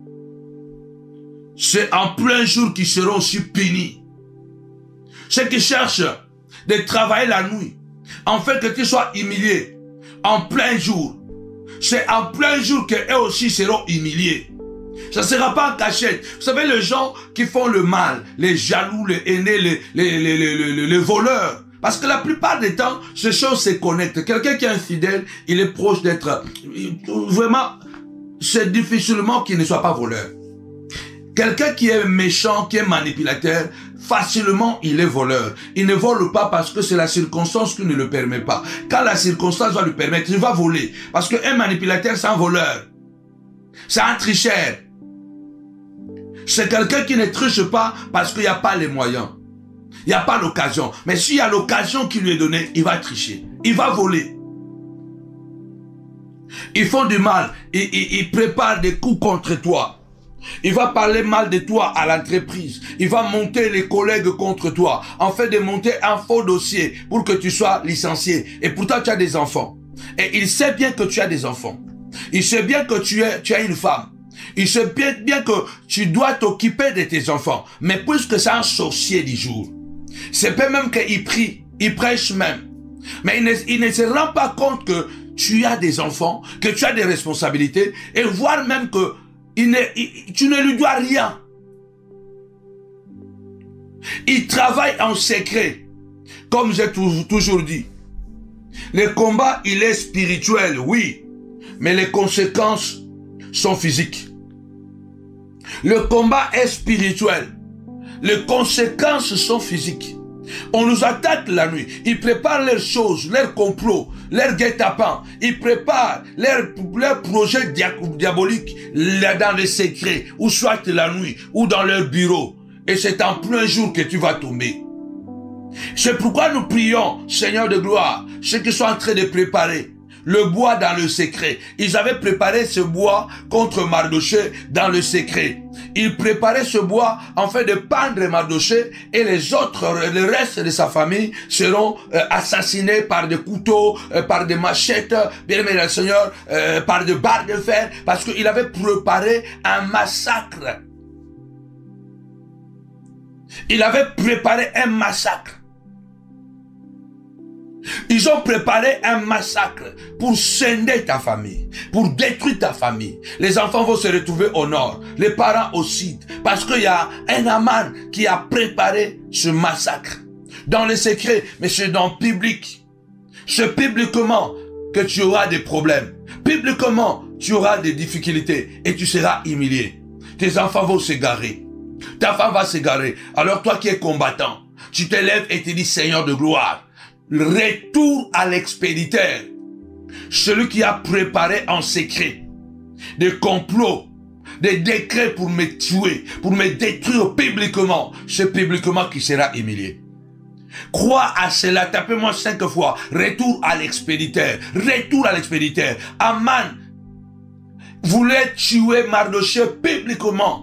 S1: c'est en plein jour qu'ils seront aussi punis. Ceux qui cherchent de travailler la nuit, en fait que tu sois humilié, en plein jour, c'est en plein jour qu'eux aussi seront humiliés. Ça ne sera pas en cachette. Vous savez, les gens qui font le mal, les jaloux, les haineux, les voleurs, parce que la plupart des temps, ces choses se connectent. Quelqu'un qui est infidèle, il est proche d'être... Vraiment, c'est difficilement qu'il ne soit pas voleur. Quelqu'un qui est méchant, qui est manipulateur, facilement il est voleur. Il ne vole pas parce que c'est la circonstance qui ne le permet pas. Quand la circonstance va lui permettre, il va voler. Parce qu'un manipulateur, c'est un voleur. C'est un tricheur. C'est quelqu'un qui ne triche pas parce qu'il n'y a pas les moyens. Il n'y a pas l'occasion. Mais s'il y a l'occasion qui lui est donnée, il va tricher. Il va voler. Ils font du mal. Ils préparent des coups contre toi. Il va parler mal de toi à l'entreprise. Il va monter les collègues contre toi. En fait de monter un faux dossier pour que tu sois licencié. Et pourtant tu as des enfants. Et il sait bien que tu as des enfants. Il sait bien que tu as une femme. Il sait bien que tu dois t'occuper de tes enfants. Mais puisque c'est un sorcier du jour, c'est pas même qu'il prie, il prêche même. Mais il ne se rend pas compte que tu as des enfants, que tu as des responsabilités, et voire même que tu ne lui dois rien. Il travaille en secret, comme j'ai toujours dit. Le combat, il est spirituel, oui, mais les conséquences sont physiques. Le combat est spirituel. Les conséquences sont physiques. On nous attaque la nuit. Ils préparent leurs choses, leurs complots, leurs guet-apens. Ils préparent leurs projets diaboliques dans les secrets, ou soit la nuit, ou dans leur bureau. Et c'est en plein jour que tu vas tomber. C'est pourquoi nous prions, Seigneur de gloire, ceux qui sont en train de préparer le bois dans le secret. Ils avaient préparé ce bois contre Mardochée dans le secret. Ils préparaient ce bois en fait de pendre Mardochée, et les autres, le reste de sa famille seront assassinés par des couteaux, par des machettes, bien aimé le Seigneur, par des barres de fer, parce qu'il avait préparé un massacre. Il avait préparé un massacre. Ils ont préparé un massacre pour scinder ta famille, pour détruire ta famille. Les enfants vont se retrouver au nord, les parents au sud, parce qu'il y a un Aman qui a préparé ce massacre. Dans le secret, mais c'est dans le public. C'est publiquement que tu auras des problèmes. Publiquement, tu auras des difficultés et tu seras humilié. Tes enfants vont s'égarer. Ta femme va s'égarer. Alors toi qui es combattant, tu te lèves et te dis Seigneur de gloire, retour à l'expéditeur, celui qui a préparé en secret des complots, des décrets pour me tuer, pour me détruire publiquement, c'est publiquement qui sera humilié. Crois à cela, tapez-moi 5 fois, retour à l'expéditeur, retour à l'expéditeur. Aman voulait tuer Mardochée publiquement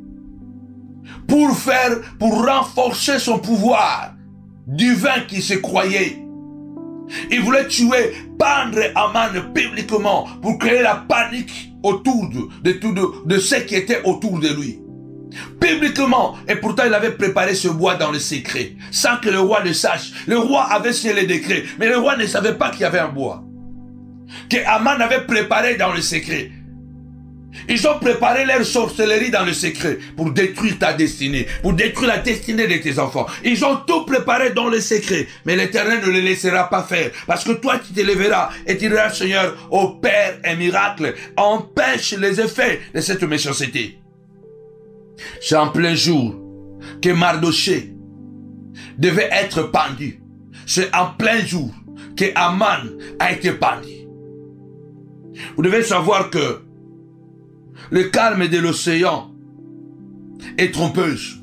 S1: pour renforcer son pouvoir divin qui se croyait. Il voulait tuer, pendre Aman publiquement pour créer la panique autour de ce qui était autour de lui. Publiquement, et pourtant il avait préparé ce bois dans le secret, sans que le roi ne sache. Le roi avait signé les décrets, mais le roi ne savait pas qu'il y avait un bois que Aman avait préparé dans le secret. Ils ont préparé leur sorcellerie dans le secret pour détruire ta destinée, pour détruire la destinée de tes enfants. Ils ont tout préparé dans le secret, mais l'Éternel ne les laissera pas faire, parce que toi tu te lèveras et tu diras Seigneur, opère un miracle, empêche les effets de cette méchanceté. C'est en plein jour que Mardochée devait être pendu. C'est en plein jour que Aman a été pendu. Vous devez savoir que le calme de l'océan est trompeuse.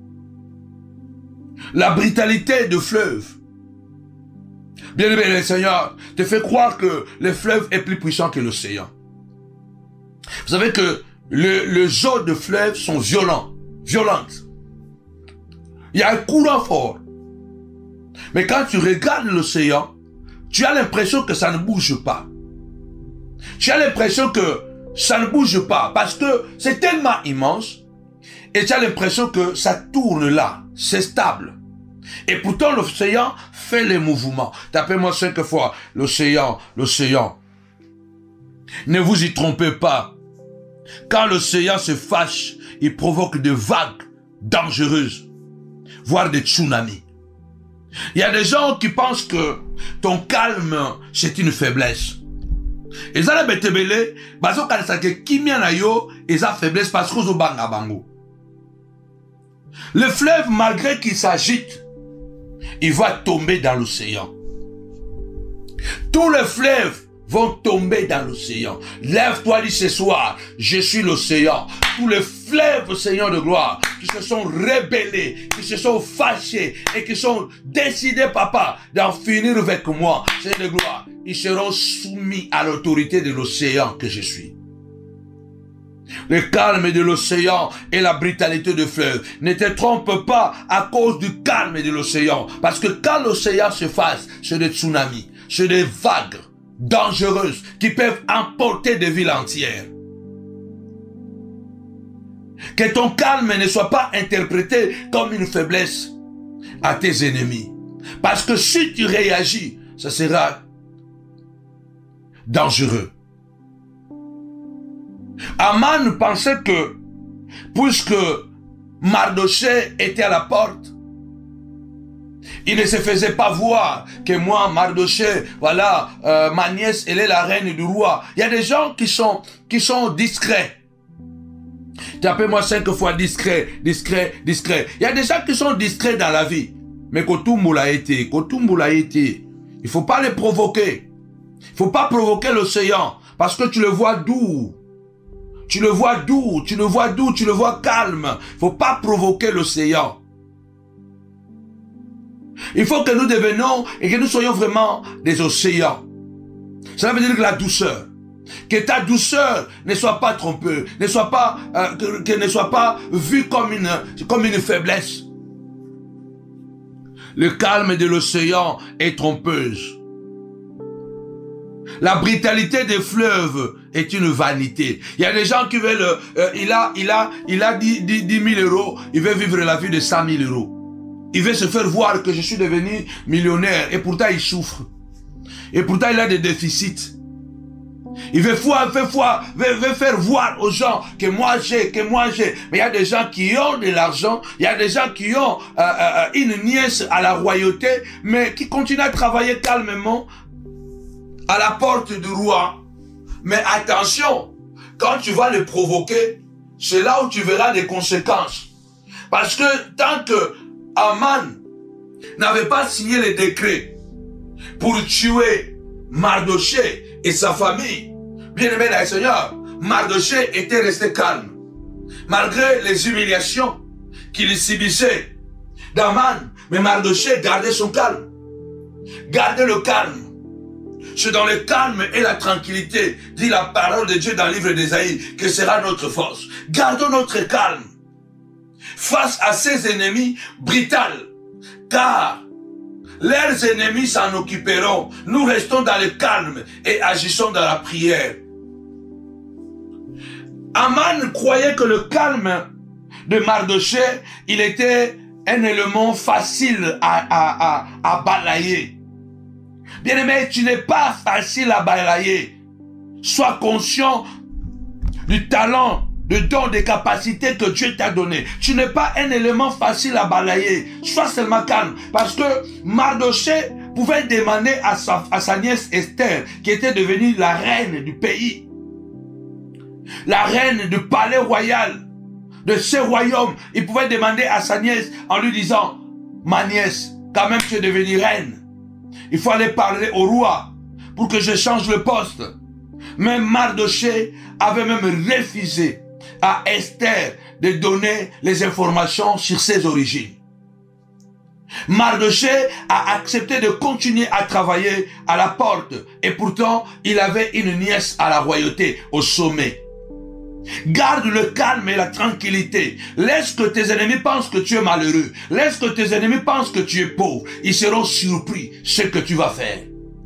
S1: La brutalité du fleuve, bien aimé le Seigneur, te fait croire que le fleuve est plus puissant que l'océan. Vous savez que les eaux de fleuve sont violentes. Il y a un courant fort. Mais quand tu regardes l'océan, tu as l'impression que ça ne bouge pas. Tu as l'impression que ça ne bouge pas parce que c'est tellement immense et tu as l'impression que ça tourne là, c'est stable. Et pourtant l'océan fait les mouvements. Tapez-moi 5 fois, l'océan. Ne vous y trompez pas. Quand l'océan se fâche, il provoque des vagues dangereuses, voire des tsunamis. Il y a des gens qui pensent que ton calme, c'est une faiblesse. Et ça, les betebele, bazo kanisake kimia na yo, et ça faiblesse parce que zo banga bango. Le fleuve, malgré qu'il s'agite, il va tomber dans l'océan. Tout le fleuve vont tomber dans l'océan. Lève-toi, dis ce soir, je suis l'océan. Tous les fleuves, Seigneur de gloire, qui se sont rebellés, qui se sont fâchés et qui sont décidés, papa, d'en finir avec moi, Seigneur de gloire, ils seront soumis à l'autorité de l'océan que je suis. Le calme de l'océan et la brutalité du fleuve. Ne te trompe pas à cause du calme de l'océan. Parce que quand l'océan se fasse, c'est des tsunamis, c'est des vagues dangereuses qui peuvent emporter des villes entières. Que ton calme ne soit pas interprété comme une faiblesse à tes ennemis. Parce que si tu réagis, ça sera dangereux. Aman pensait que, puisque Mardochée était à la porte, il ne se faisait pas voir que moi, Mardochée, voilà, ma nièce, elle est la reine du roi. Il y a des gens qui sont discrets. Tapez-moi 5 fois discret, discret, discret. Il y a des gens qui sont discrets dans la vie. Mais Kotumbu l'a été, Il ne faut pas les provoquer. Il ne faut pas provoquer l'océan, parce que tu le vois doux. Tu le vois doux, tu le vois doux, tu le vois calme. Il ne faut pas provoquer l'océan. Il faut que nous devenions et que nous soyons vraiment des océans. Cela veut dire que la douceur. Que ta douceur ne soit pas trompeuse, ne soit pas, que ne soit pas vue comme une faiblesse. Le calme de l'océan est trompeuse. La brutalité des fleuves est une vanité. Il y a des gens qui veulent, il a 10 000 euros, il veut vivre la vie de 100 000 euros. Il veut se faire voir que je suis devenu millionnaire et pourtant il souffre. Et pourtant il a des déficits. Il veut faire voir aux gens que moi j'ai. Mais il y a des gens qui ont de l'argent, il y a des gens qui ont une nièce à la royauté, mais qui continuent à travailler calmement à la porte du roi. Mais attention, quand tu vas les provoquer, c'est là où tu verras les conséquences. Parce que tant que Aman n'avait pas signé le décret pour tuer Mardochée et sa famille, bien-aimé dans le Seigneur, Mardochée était resté calme. Malgré les humiliations qu'il subissait d'Aman, mais Mardochée gardait son calme. Gardez le calme. C'est dans le calme et la tranquillité, dit la parole de Dieu dans le livre d'Ésaïe, que sera notre force. Gardons notre calme face à ces ennemis brutals, car leurs ennemis s'en occuperont. Nous restons dans le calme et agissons dans la prière. Aman croyait que le calme de Mardochée, il était un élément facile à balayer. Bien-aimé, tu n'es pas facile à balayer. Sois conscient du talent, du don, des capacités que Dieu t'a donné. Tu n'es pas un élément facile à balayer. Sois seulement calme. Parce que Mardochée pouvait demander à sa nièce Esther, qui était devenue la reine du pays, la reine du palais royal, de ce royaume. Il pouvait demander à sa nièce en lui disant, ma nièce, quand même tu es devenue reine. Il faut aller parler au roi pour que je change le poste. Mais Mardochée avait même refusé à Esther de donner les informations sur ses origines. Mardochée a accepté de continuer à travailler à la porte et pourtant il avait une nièce à la royauté, au sommet. Garde le calme et la tranquillité. Laisse que tes ennemis pensent que tu es malheureux. Laisse que tes ennemis pensent que tu es pauvre. Ils seront surpris ce que tu vas faire.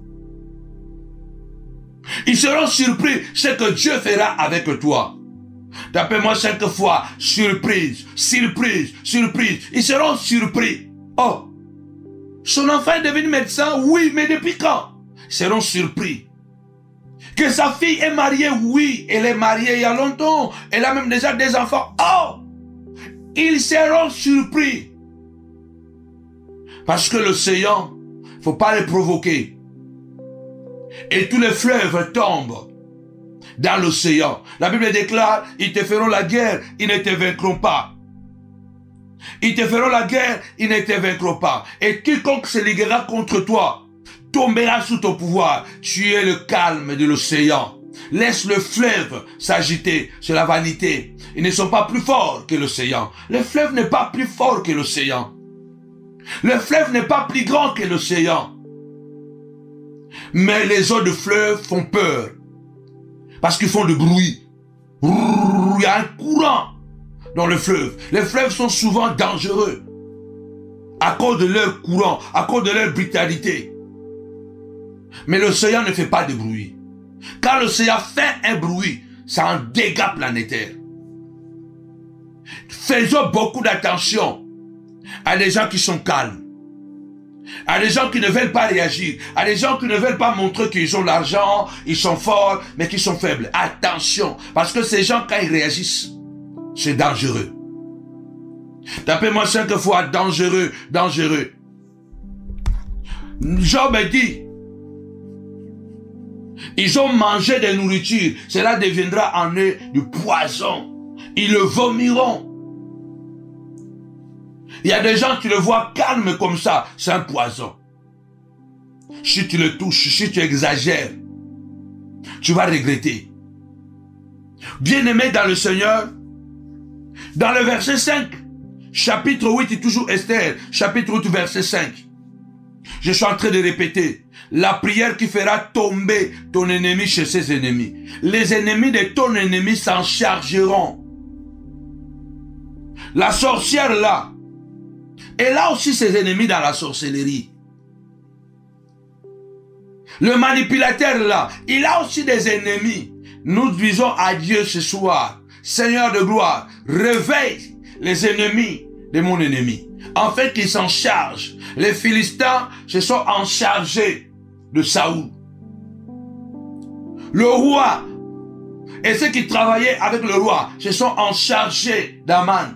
S1: Ils seront surpris ce que Dieu fera avec toi. Tapez-moi 5 fois, surprise, surprise, surprise. Ils seront surpris. Oh, son enfant est devenu médecin, oui, mais depuis quand? Ils seront surpris. Que sa fille est mariée, oui, elle est mariée il y a longtemps. Elle a même déjà des enfants. Oh, ils seront surpris. Parce que l'océan, il ne faut pas le provoquer. Et tous les fleuves tombent dans l'océan. La Bible déclare, ils te feront la guerre, ils ne te vaincront pas. Ils te feront la guerre, ils ne te vaincront pas. Et quiconque se liguera contre toi, tombera sous ton pouvoir. Tu es le calme de l'océan. Laisse le fleuve s'agiter sur la vanité. Ils ne sont pas plus forts que l'océan. Le fleuve n'est pas plus fort que l'océan. Le fleuve n'est pas plus grand que l'océan. Mais les eaux de fleuve font peur. Parce qu'ils font du bruit. Il y a un courant dans le fleuve. Les fleuves sont souvent dangereux. À cause de leur courant, à cause de leur brutalité. Mais l'océan ne fait pas de bruit. Quand l'océan fait un bruit, c'est un dégât planétaire. Faisons beaucoup d'attention à des gens qui sont calmes, à des gens qui ne veulent pas réagir, à des gens qui ne veulent pas montrer qu'ils ont l'argent, ils sont forts, mais qui sont faibles. Attention, parce que ces gens, quand ils réagissent, c'est dangereux. Tapez-moi 5 fois dangereux, dangereux. Job dit, ils ont mangé des nourritures, cela deviendra en eux du poison. Ils le vomiront. Il y a des gens qui le voient calme comme ça, c'est un poison. Si tu le touches, si tu exagères, tu vas regretter. Bien-aimé dans le Seigneur, dans le verset 5, chapitre 8, toujours Esther, chapitre 8, verset 5. Je suis en train de répéter. La prière qui fera tomber ton ennemi chez ses ennemis. Les ennemis de ton ennemi s'en chargeront. La sorcière là, elle a aussi ses ennemis dans la sorcellerie. Le manipulateur là, il a aussi des ennemis. Nous disons à Dieu ce soir, Seigneur de gloire, réveille les ennemis de mon ennemi, en fait qu'ils s'en chargent. Les Philistins se sont en chargés de Saoul. Le roi et ceux qui travaillaient avec le roi se sont en chargés d'Aman.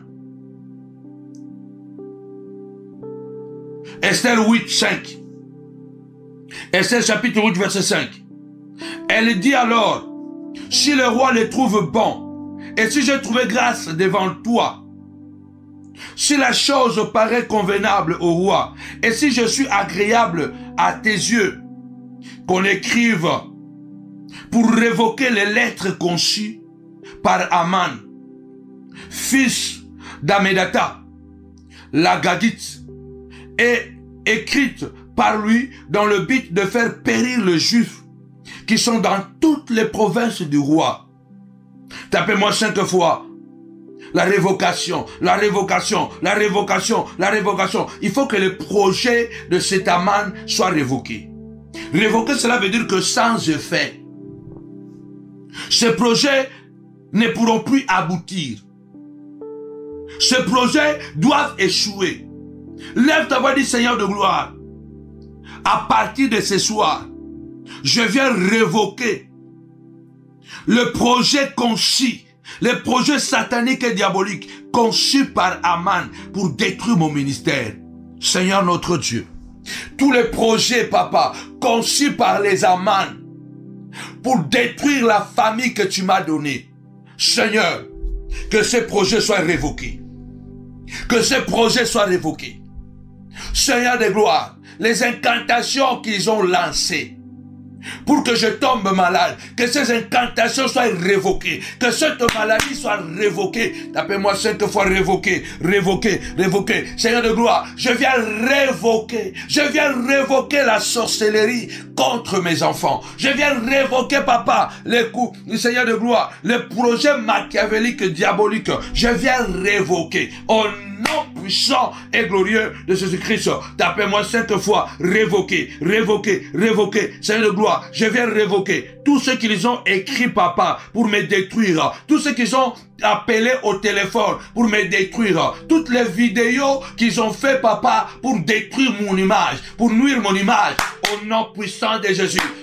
S1: Esther 8, 5. Esther chapitre 8, verset 5. Elle dit alors, si le roi le trouve bon, et si j'ai trouvé grâce devant toi, si la chose paraît convenable au roi, et si je suis agréable à tes yeux, qu'on écrive pour révoquer les lettres conçues par Aman, fils d'Amedata, la Gadite, et écrite par lui dans le but de faire périr les Juifs qui sont dans toutes les provinces du roi. Tapez-moi 5 fois. La révocation, la révocation, la révocation, la révocation. Il faut que le projet de cet Aman soit révoqué. Révoquer, cela veut dire que sans effet, ces projets ne pourront plus aboutir. Ces projets doivent échouer. Lève ta voix, dit Seigneur de gloire. À partir de ce soir, je viens révoquer le projet conçu, les projets sataniques et diaboliques conçus par Aman pour détruire mon ministère. Seigneur notre Dieu, tous les projets, papa, conçus par les Aman pour détruire la famille que tu m'as donnée. Seigneur, que ces projets soient révoqués. Que ces projets soient révoqués. Seigneur de gloire, les incantations qu'ils ont lancées pour que je tombe malade, que ces incantations soient révoquées, que cette maladie soit révoquée. Tapez-moi 5 fois révoquée, révoquée, révoquée. Seigneur de gloire, je viens révoquer la sorcellerie contre mes enfants. Je viens révoquer, papa, les coups du Seigneur de gloire, les projets machiavéliques, diaboliques. Je viens révoquer. Au nom puissant et glorieux de Jésus-Christ. Tapez-moi 5 fois révoquer, révoquer, révoquer. Seigneur de gloire, je viens révoquer tout ce qu'ils ont écrit, papa, pour me détruire. Tout ce qu'ils ont appelé au téléphone pour me détruire. Toutes les vidéos qu'ils ont fait, papa, pour détruire mon image, pour nuire mon image. Au nom puissant de Jésus,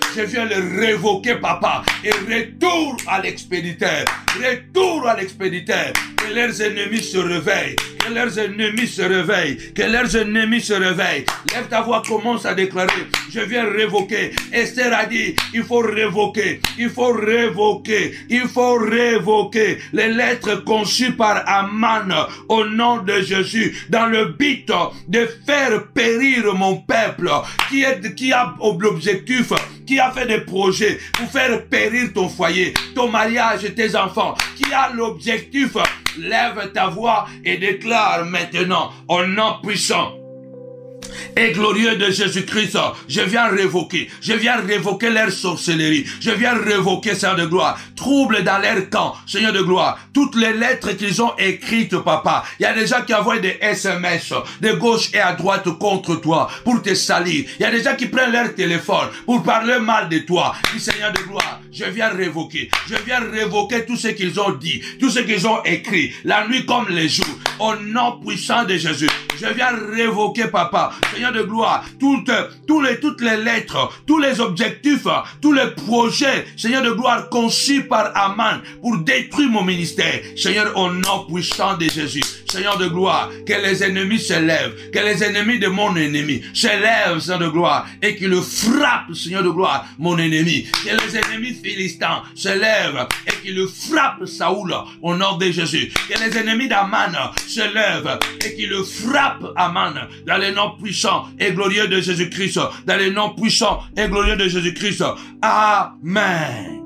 S1: je viens le révoquer, papa, et retour à l'expéditeur, retour à l'expéditeur, que leurs ennemis se réveillent, que leurs ennemis se réveillent, que leurs ennemis se réveillent. Lève ta voix, commence à déclarer, je viens révoquer. Esther a dit, il faut révoquer, il faut révoquer, il faut révoquer les lettres conçues par Aman au nom de Jésus, dans le but de faire périr mon peuple, qui a l'objectif, qui a fait des projets pour faire périr ton foyer, ton mariage et tes enfants, qui a l'objectif. Lève ta voix et déclare maintenant, au nom puissant et glorieux de Jésus-Christ, je viens révoquer leur sorcellerie, je viens révoquer, Seigneur de gloire, trouble dans leur camp, Seigneur de gloire, toutes les lettres qu'ils ont écrites, papa. Il y a des gens qui envoient des SMS de gauche et à droite contre toi pour te salir. Il y a des gens qui prennent leur téléphone pour parler mal de toi. Dis, Seigneur de gloire, je viens révoquer tout ce qu'ils ont dit, tout ce qu'ils ont écrit, la nuit comme les jours, au nom puissant de Jésus. Je viens révoquer, papa, Seigneur de gloire, toutes les lettres, tous les objectifs, tous les projets, Seigneur de gloire, conçus par Aman pour détruire mon ministère. Seigneur, au nom puissant de Jésus, Seigneur de gloire, que les ennemis se lèvent, que les ennemis de mon ennemi se lèvent, Seigneur de gloire, et qu'ils le frappent, Seigneur de gloire, mon ennemi. Que les ennemis philistins se lèvent et qu'ils le frappent, Saoul, au nom de Jésus. Que les ennemis d'Aman se lèvent et qu'ils le frappent, Aman, dans le nom puissant et glorieux de Jésus-Christ, dans le nom puissant et glorieux de Jésus-Christ. Amen.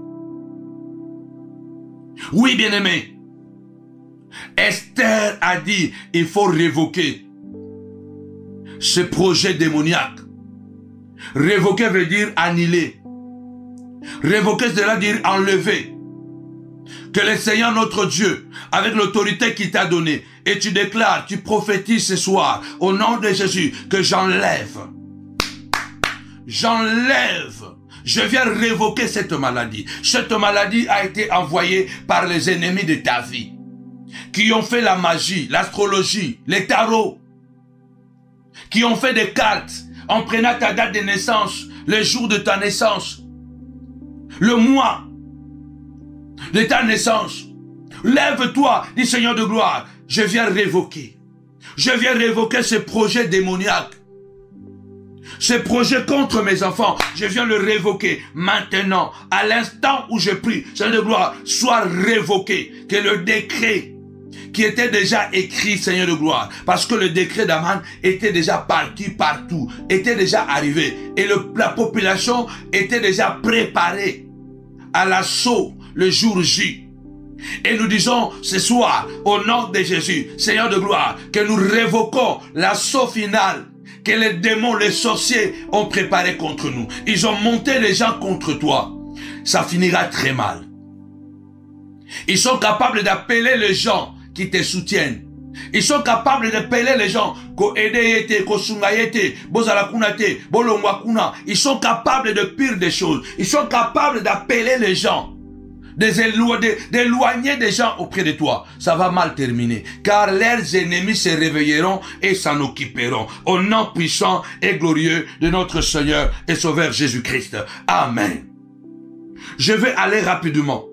S1: Oui, bien-aimé, Esther a dit, il faut révoquer ce projet démoniaque. Révoquer veut dire annuler. Révoquer, cela veut dire enlever. Que le Seigneur notre Dieu, avec l'autorité qu'il t'a donnée, et tu déclares, tu prophétises ce soir, au nom de Jésus, que j'enlève. Je viens révoquer cette maladie. Cette maladie a été envoyée par les ennemis de ta vie, qui ont fait la magie, l'astrologie, les tarots, qui ont fait des cartes, en prenant ta date de naissance, le jour de ta naissance, le mois de ta naissance. Lève-toi, dis Seigneur de gloire, je viens révoquer. Je viens révoquer ce projet démoniaque. Ce projet contre mes enfants, je viens le révoquer maintenant, à l'instant où je prie. Seigneur de gloire, soit révoqué. Que le décret qui était déjà écrit, Seigneur de gloire, parce que le décret d'Aman était déjà parti partout, était déjà arrivé, et la population était déjà préparée à l'assaut le jour J. Et nous disons ce soir, au nom de Jésus, Seigneur de gloire, que nous révoquons l'assaut final que les démons, les sorciers ont préparé contre nous. Ils ont monté les gens contre toi. Ça finira très mal. Ils sont capables d'appeler les gens qui te soutiennent. Ils sont capables d'appeler les gens. Ils sont capables de pire des choses. Ils sont capables d'appeler les gens, d'éloigner des gens auprès de toi. Ça va mal terminer, car leurs ennemis se réveilleront et s'en occuperont. Au nom puissant et glorieux de notre Seigneur et Sauveur Jésus-Christ. Amen. Je vais aller rapidement.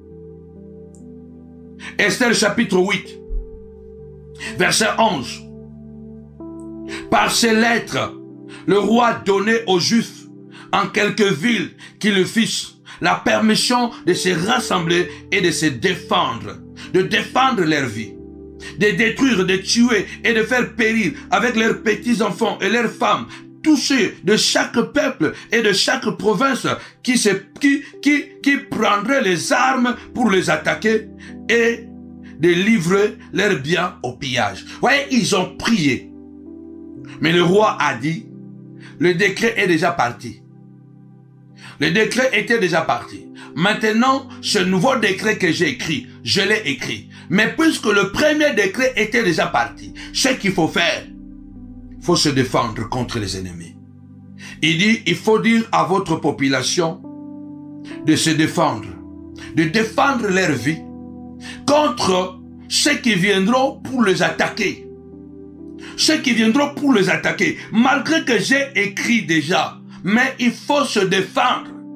S1: Esther chapitre 8, verset 11. Par ces lettres, le roi donnait aux Juifs en quelques villes qui le fissent la permission de se rassembler et de se défendre, de défendre leur vie, de détruire, de tuer et de faire périr avec leurs petits-enfants et leurs femmes tous ceux de chaque peuple et de chaque province qui prendraient les armes pour les attaquer et de livrer leurs biens au pillage. Vous voyez, ils ont prié. Mais le roi a dit, le décret est déjà parti. Le décret était déjà parti. Maintenant, ce nouveau décret que j'ai écrit, je l'ai écrit. Mais puisque le premier décret était déjà parti, ce qu'il faut faire, il faut se défendre contre les ennemis. Il dit, il faut dire à votre population de se défendre, de défendre leur vie contre ceux qui viendront pour les attaquer. Ceux qui viendront pour les attaquer, malgré que j'ai écrit déjà, mais il faut se défendre.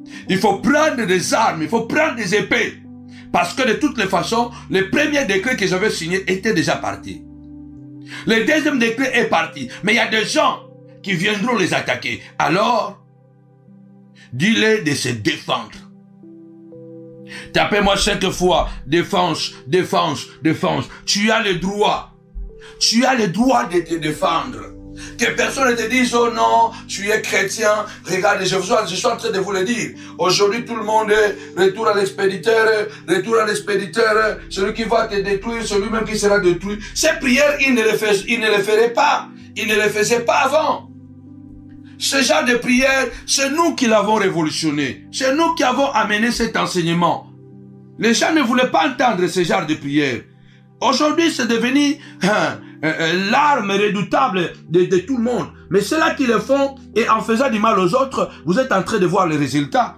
S1: Il faut prendre des armes, il faut prendre des épées. Parce que de toutes les façons, le premier décret que j'avais signé était déjà parti. Le deuxième décret est parti. Mais il y a des gens qui viendront les attaquer. Alors, dis-les de se défendre. Tapez-moi 5 fois, défense, défense, défense. Tu as le droit. Tu as le droit de te défendre. Que personne ne te dise, oh non, tu es chrétien. Regardez, je suis en train de vous le dire. Aujourd'hui, tout le monde est retour à l'expéditeur, retour à l'expéditeur. Celui qui va te détruire, celui-même qui sera détruit. Ces prières, il ne les ferait pas. Il ne les faisait pas avant. Ce genre de prière, c'est nous qui l'avons révolutionné. C'est nous qui avons amené cet enseignement. Les gens ne voulaient pas entendre ce genre de prière. Aujourd'hui, c'est devenu l'arme redoutable de tout le monde. Mais ceux-là qui le font, et en faisant du mal aux autres, vous êtes en train de voir les résultats.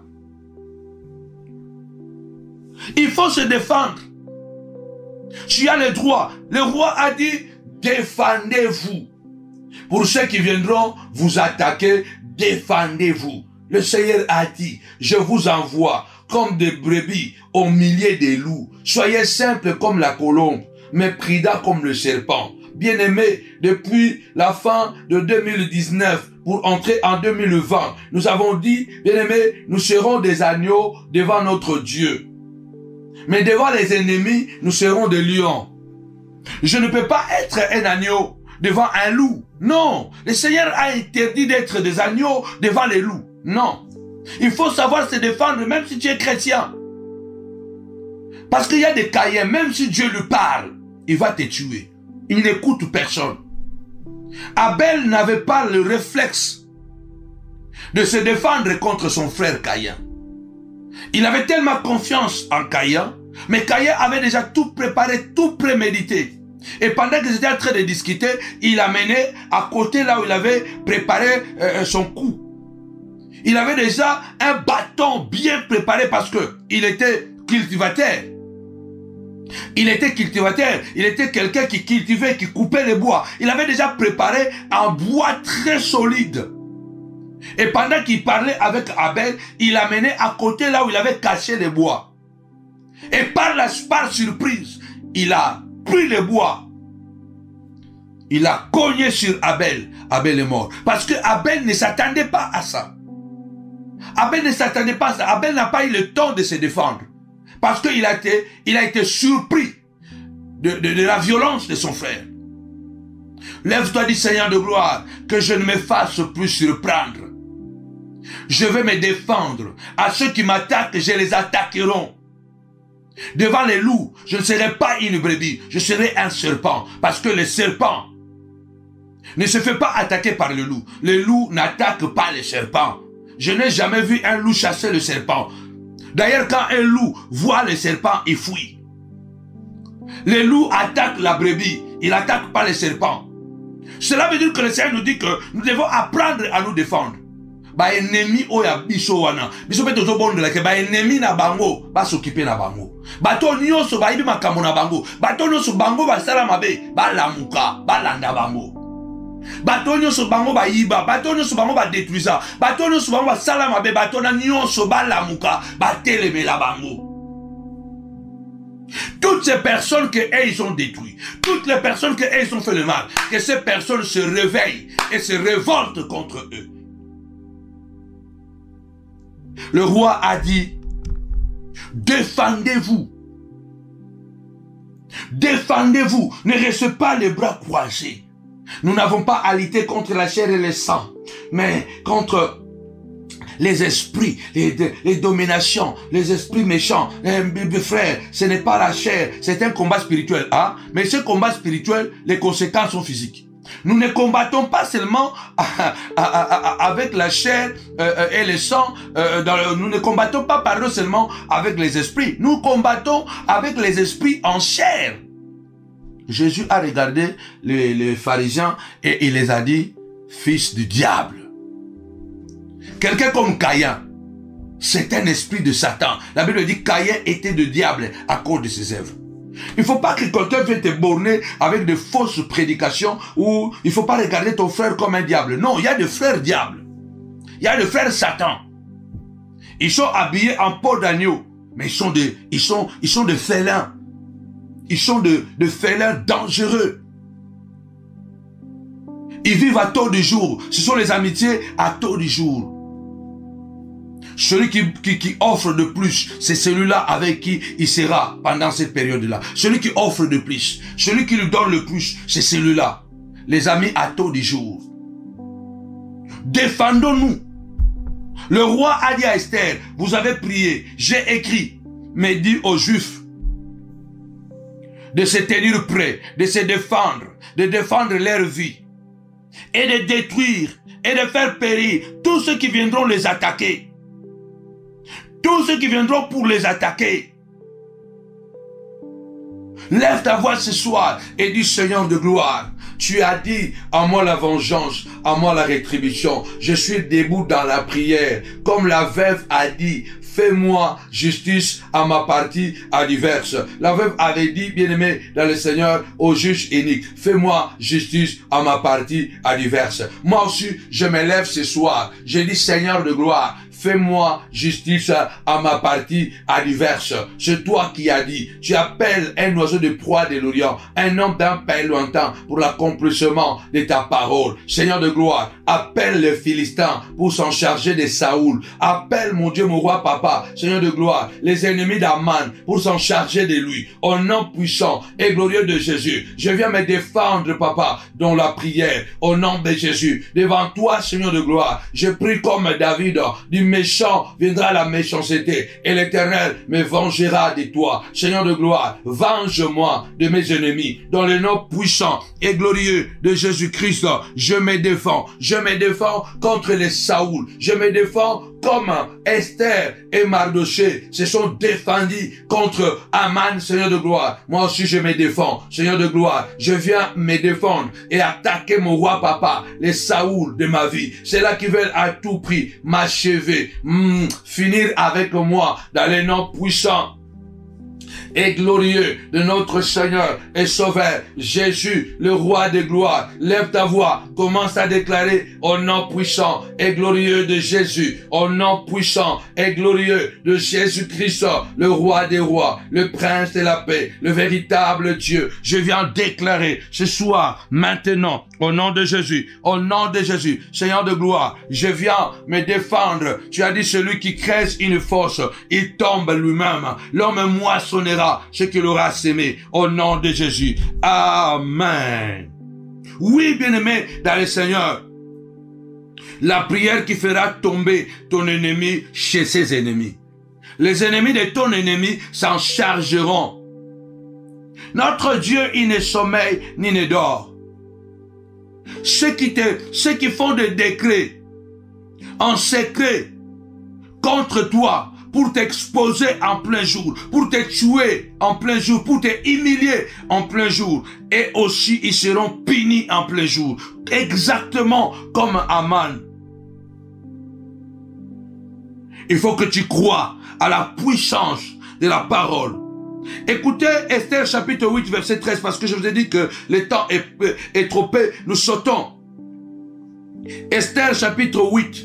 S1: Il faut se défendre. Tu as le droit. Le roi a dit, défendez-vous. Pour ceux qui viendront vous attaquer, défendez-vous. Le Seigneur a dit, je vous envoie comme des brebis au milieu des loups. Soyez simples comme la colombe, mais prudents comme le serpent. Bien-aimés, depuis la fin de 2019 pour entrer en 2020, nous avons dit, bien-aimés, nous serons des agneaux devant notre Dieu. Mais devant les ennemis, nous serons des lions. Je ne peux pas être un agneau devant un loup. Non, le Seigneur a interdit d'être des agneaux devant les loups. Non, il faut savoir se défendre même si tu es chrétien. Parce qu'il y a des Caïens, même si Dieu lui parle, il va te tuer. Il n'écoute personne. Abel n'avait pas le réflexe de se défendre contre son frère Caïn. Il avait tellement confiance en Caïn, mais Caïn avait déjà tout préparé, tout prémédité. Et pendant qu'ils étaient en train de discuter, il a mené à côté là où il avait préparé son coup. Il avait déjà un bâton bien préparé parce que il était cultivateur. Il était cultivateur, il était quelqu'un qui cultivait, qui coupait les bois. Il avait déjà préparé un bois très solide. Et pendant qu'il parlait avec Abel, il a mené à côté là où il avait caché les bois. Et par surprise, il a pris le bois. Il a cogné sur Abel. Abel est mort. Parce que Abel ne s'attendait pas à ça. Abel ne s'attendait pas à ça. Abel n'a pas eu le temps de se défendre. Parce qu'il a été surpris de la violence de son frère. Lève-toi, dit Seigneur de gloire, que je ne me fasse plus surprendre. Je vais me défendre. À ceux qui m'attaquent, je les attaquerai. Devant les loups, je ne serai pas une brebis, je serai un serpent. Parce que le serpent ne se fait pas attaquer par le loup. Le loup n'attaque pas le serpent. Je n'ai jamais vu un loup chasser le serpent. D'ailleurs, quand un loup voit le serpent, il fuit. Le loup attaque la brebis, il n'attaque pas le serpent. Cela veut dire que le Seigneur nous dit que nous devons apprendre à nous défendre. Ba ennemi oya biso wana biso pe tozo bondela ke ba ennemi na bango ba s'occuper na bango bato nyonso ba ibi makambo na bango bato nyonso bango ba sala mabe ba lamuka ba landa bango bato nyonso bango ba yiba bato nyonso bango ba détruisa bato nyonso bango ba sala mabe bato na nyonso ba lamuka ba telemela bango. Toutes ces personnes que ils ont détruit, toutes les personnes que ils ont fait le mal, que ces personnes se réveillent et se révoltent contre eux. Le roi a dit, défendez-vous. Défendez-vous. Ne restez pas les bras croisés. Nous n'avons pas à lutter contre la chair et le sang, mais contre les esprits, les dominations, les esprits méchants. Frère, ce n'est pas la chair, c'est un combat spirituel. Hein? Mais ce combat spirituel, les conséquences sont physiques. Nous ne combattons pas seulement avec la chair et le sang. Nous ne combattons pas seulement avec les esprits. Nous combattons avec les esprits en chair. Jésus a regardé les pharisiens et il les a dit, fils du diable. Quelqu'un comme Caïn, c'est un esprit de Satan. La Bible dit Caïn était de diable à cause de ses œuvres. Il ne faut pas que quelqu'un vienne te borner avec de fausses prédications où il ne faut pas regarder ton frère comme un diable. Non, il y a des frères diables. Il y a des frères Satan. Ils sont habillés en peau d'agneau, mais ils sont des félins. Ils sont de félins dangereux. Ils vivent à taux du jour. Ce sont les amitiés à taux du jour. Celui qui offre de plus, c'est celui-là avec qui il sera pendant cette période-là. Celui qui offre de plus, celui qui lui donne le plus, c'est celui-là. Les amis à taux du jour. Défendons-nous. Le roi a dit à Esther, vous avez prié, j'ai écrit, mais dit aux Juifs de se tenir prêts, de se défendre, de défendre leur vie et de détruire et de faire périr tous ceux qui viendront les attaquer. Tous ceux qui viendront pour les attaquer. Lève ta voix ce soir et dis Seigneur de gloire, tu as dit à moi la vengeance, à moi la rétribution. Je suis debout dans la prière. Comme la veuve a dit, fais-moi justice à ma partie adverse. La veuve avait dit, bien-aimé dans le Seigneur, au juge unique, fais-moi justice à ma partie adverse. Moi aussi, je me lève ce soir. Je dis Seigneur de gloire, fais-moi justice à ma partie adverse. C'est toi qui as dit, tu appelles un oiseau de proie de l'Orient, un homme d'un pays lointain pour l'accomplissement de ta parole. Seigneur de gloire, appelle les Philistins pour s'en charger de Saoul. Appelle mon Dieu, mon roi papa, Seigneur de gloire, les ennemis d'Aman pour s'en charger de lui. Au nom puissant et glorieux de Jésus, je viens me défendre, papa, dans la prière. Au nom de Jésus, devant toi, Seigneur de gloire, je prie comme David, du méchant viendra la méchanceté et l'Éternel me vengera de toi. Seigneur de gloire, venge-moi de mes ennemis. Dans le nom puissant et glorieux de Jésus-Christ, je me défends. Je me défends contre les Saoul. Je me défends comme Esther et Mardoché se sont défendus contre Aman, Seigneur de gloire. Moi aussi je me défends, Seigneur de gloire. Je viens me défendre et attaquer mon roi papa, les Saoul de ma vie. C'est là qui veulent à tout prix m'achever, finir avec moi dans les noms puissants et glorieux de notre Seigneur et Sauveur, Jésus, le roi de gloire. Lève ta voix, commence à déclarer au nom puissant et glorieux de Jésus, au nom puissant et glorieux de Jésus-Christ, le roi des rois, le prince de la paix, le véritable Dieu. Je viens déclarer ce soir, maintenant, au nom de Jésus, Seigneur de gloire, je viens me défendre. Tu as dit celui qui crée une fosse, il tombe lui-même. L'homme moissonnera ce qu'il aura sémé au nom de Jésus. Amen. Oui, bien-aimé dans le Seigneur, la prière qui fera tomber ton ennemi chez ses ennemis. Les ennemis de ton ennemi s'en chargeront. Notre Dieu, il ne sommeille ni ne dort. Ceux qui font des décrets en secret contre toi, pour t'exposer en plein jour, pour te tuer en plein jour, pour te humilier en plein jour. Et aussi, ils seront punis en plein jour. Exactement comme Aman. Il faut que tu crois à la puissance de la parole. Écoutez Esther chapitre 8, verset 13, parce que je vous ai dit que le temps est trop peu. Nous sautons. Esther chapitre 8.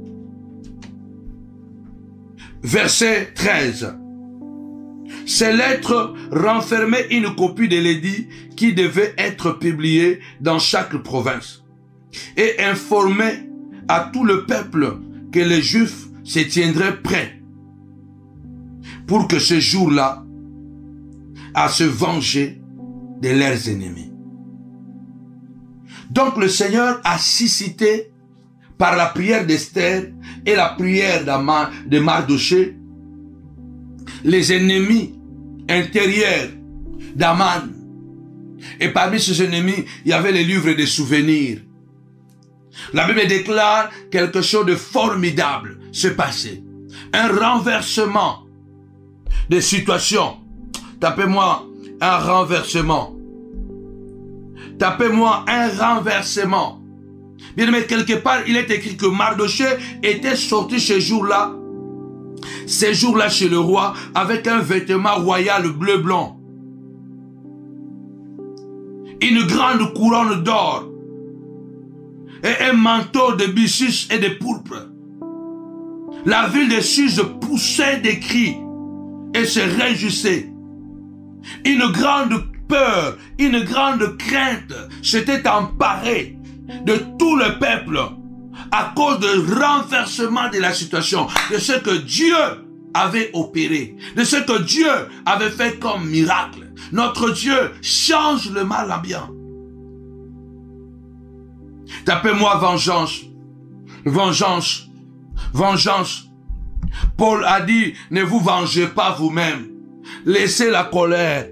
S1: Verset 13. Ces lettres renfermaient une copie de l'édit qui devait être publiée dans chaque province et informaient à tout le peuple que les Juifs se tiendraient prêts pour que ce jour-là à se venger de leurs ennemis. Donc le Seigneur a suscité par la prière d'Esther et la prière de Mardoché, les ennemis intérieurs d'Aman. Et parmi ces ennemis, il y avait les livres des souvenirs. La Bible déclare quelque chose de formidable se passer. Un renversement de situation. Tapez-moi un renversement. Tapez-moi un renversement. Bien aimé, quelque part, il est écrit que Mardoché était sorti ce jour-là chez le roi, avec un vêtement royal bleu-blanc, une grande couronne d'or et un manteau de byssus et de pourpre. La ville de Suse poussait des cris et se réjouissait. Une grande peur, une grande crainte s'était emparée de tout le peuple à cause du renversement de la situation, de ce que Dieu avait opéré, de ce que Dieu avait fait comme miracle. Notre Dieu change le mal en bien. Tapez-moi vengeance, vengeance, vengeance. Paul a dit, ne vous vengez pas vous-même. Laissez la colère.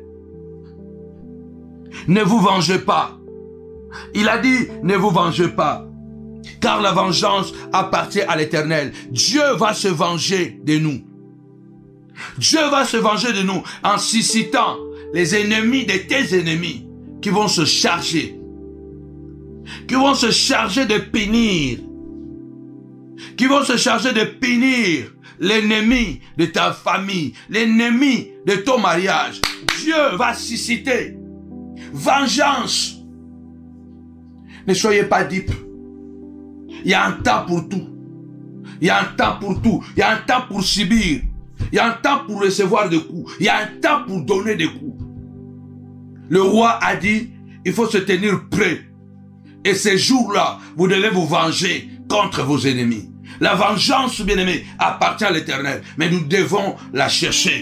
S1: Ne vous vengez pas. Il a dit, ne vous vengez pas. Car la vengeance appartient à l'Éternel. Dieu va se venger de nous. Dieu va se venger de nous en suscitant les ennemis de tes ennemis qui vont se charger. Qui vont se charger de punir. Qui vont se charger de punir l'ennemi de ta famille, l'ennemi de ton mariage. Dieu va susciter vengeance. Ne soyez pas dupes. Il y a un temps pour tout. Il y a un temps pour tout. Il y a un temps pour subir. Il y a un temps pour recevoir des coups. Il y a un temps pour donner des coups. Le roi a dit, il faut se tenir prêt. Et ces jours-là, vous devez vous venger contre vos ennemis. La vengeance, bien-aimé, appartient à l'Éternel. Mais nous devons la chercher.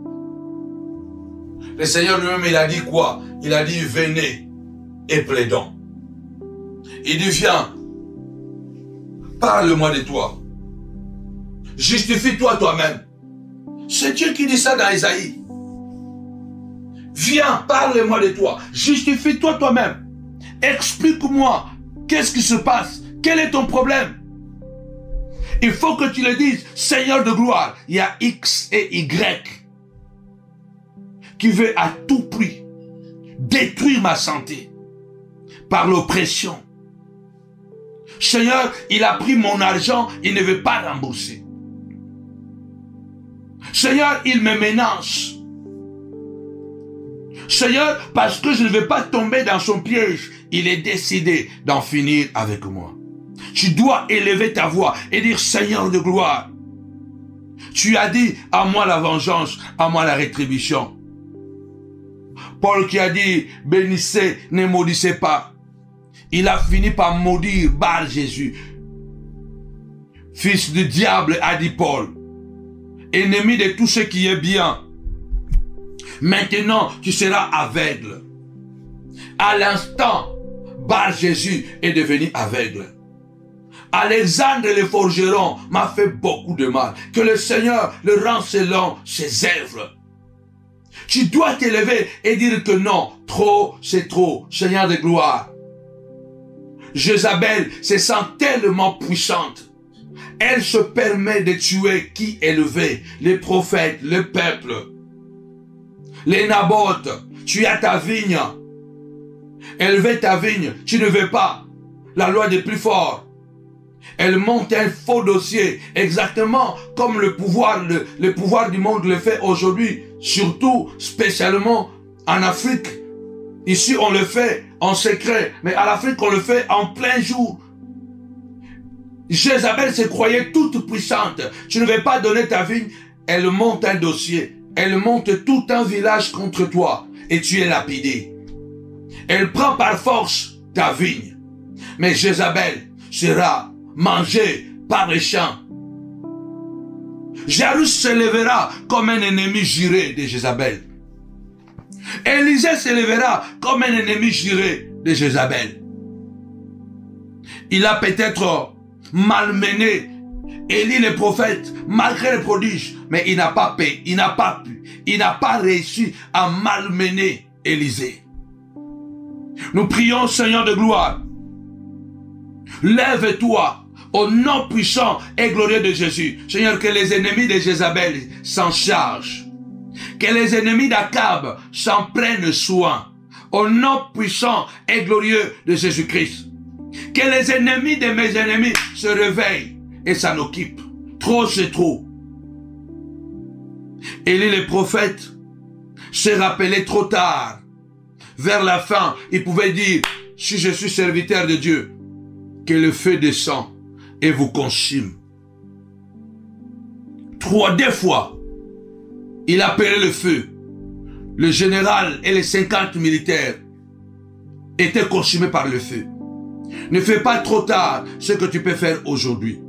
S1: Le Seigneur lui-même, il a dit quoi? Il a dit, venez et plaidons. Il dit, viens, parle-moi de toi. Justifie-toi toi-même. C'est Dieu qui dit ça dans Isaïe. Viens, parle-moi de toi. Justifie-toi toi-même. Explique-moi, qu'est-ce qui se passe? Quel est ton problème? Il faut que tu le dises, Seigneur de gloire, il y a X et Y qui veut à tout prix détruire ma santé par l'oppression. Seigneur, il a pris mon argent, il ne veut pas rembourser. Seigneur, il me menace. Seigneur, parce que je ne veux pas tomber dans son piège, il est décidé d'en finir avec moi. Tu dois élever ta voix et dire, Seigneur de gloire, tu as dit, à moi la vengeance, à moi la rétribution. Paul qui a dit, bénissez, ne maudissez pas. Il a fini par maudire Bar Jésus. Fils du diable, a dit Paul. Ennemi de tout ce qui est bien. Maintenant, tu seras aveugle. À l'instant, Bar Jésus est devenu aveugle. Alexandre le forgeron m'a fait beaucoup de mal. Que le Seigneur le rende selon ses œuvres. Tu dois t'élever et dire que non, trop, c'est trop, Seigneur de gloire. Jézabel se sent tellement puissante. Elle se permet de tuer qui élevait, les prophètes, le peuple. Les Naboth, tu as ta vigne. Élever ta vigne, tu ne veux pas. La loi des plus forts. Elle monte un faux dossier, exactement comme le pouvoir du monde le fait aujourd'hui, surtout, spécialement en Afrique. Ici, on le fait en secret, mais à l'Afrique, on le fait en plein jour. Jézabel se croyait toute puissante. Tu ne veux pas donner ta vigne, elle monte un dossier. Elle monte tout un village contre toi et tu es lapidé. Elle prend par force ta vigne. Mais Jézabel sera mangée par les champs. Jairus se lèvera comme un ennemi juré de Jézabel. Élisée se lèvera comme un ennemi juré de Jézabel. Il a peut-être malmené Élie le prophète, malgré les prodiges, mais il n'a pas pu, il n'a pas réussi à malmener Élisée. Nous prions, Seigneur de gloire, lève-toi au nom puissant et glorieux de Jésus. Seigneur, que les ennemis de Jézabel s'en chargent, que les ennemis d'Akab s'en prennent soin, au nom puissant et glorieux de Jésus-Christ. Que les ennemis de mes ennemis se réveillent et s'en occupent. Trop, c'est trop. Élie le prophète s'est rappelé trop tard. Vers la fin, il pouvait dire, si je suis serviteur de Dieu, que le feu descend et vous consume. Deux fois, il appelait le feu. Le général et les 50 militaires étaient consumés par le feu. Ne fais pas trop tard ce que tu peux faire aujourd'hui.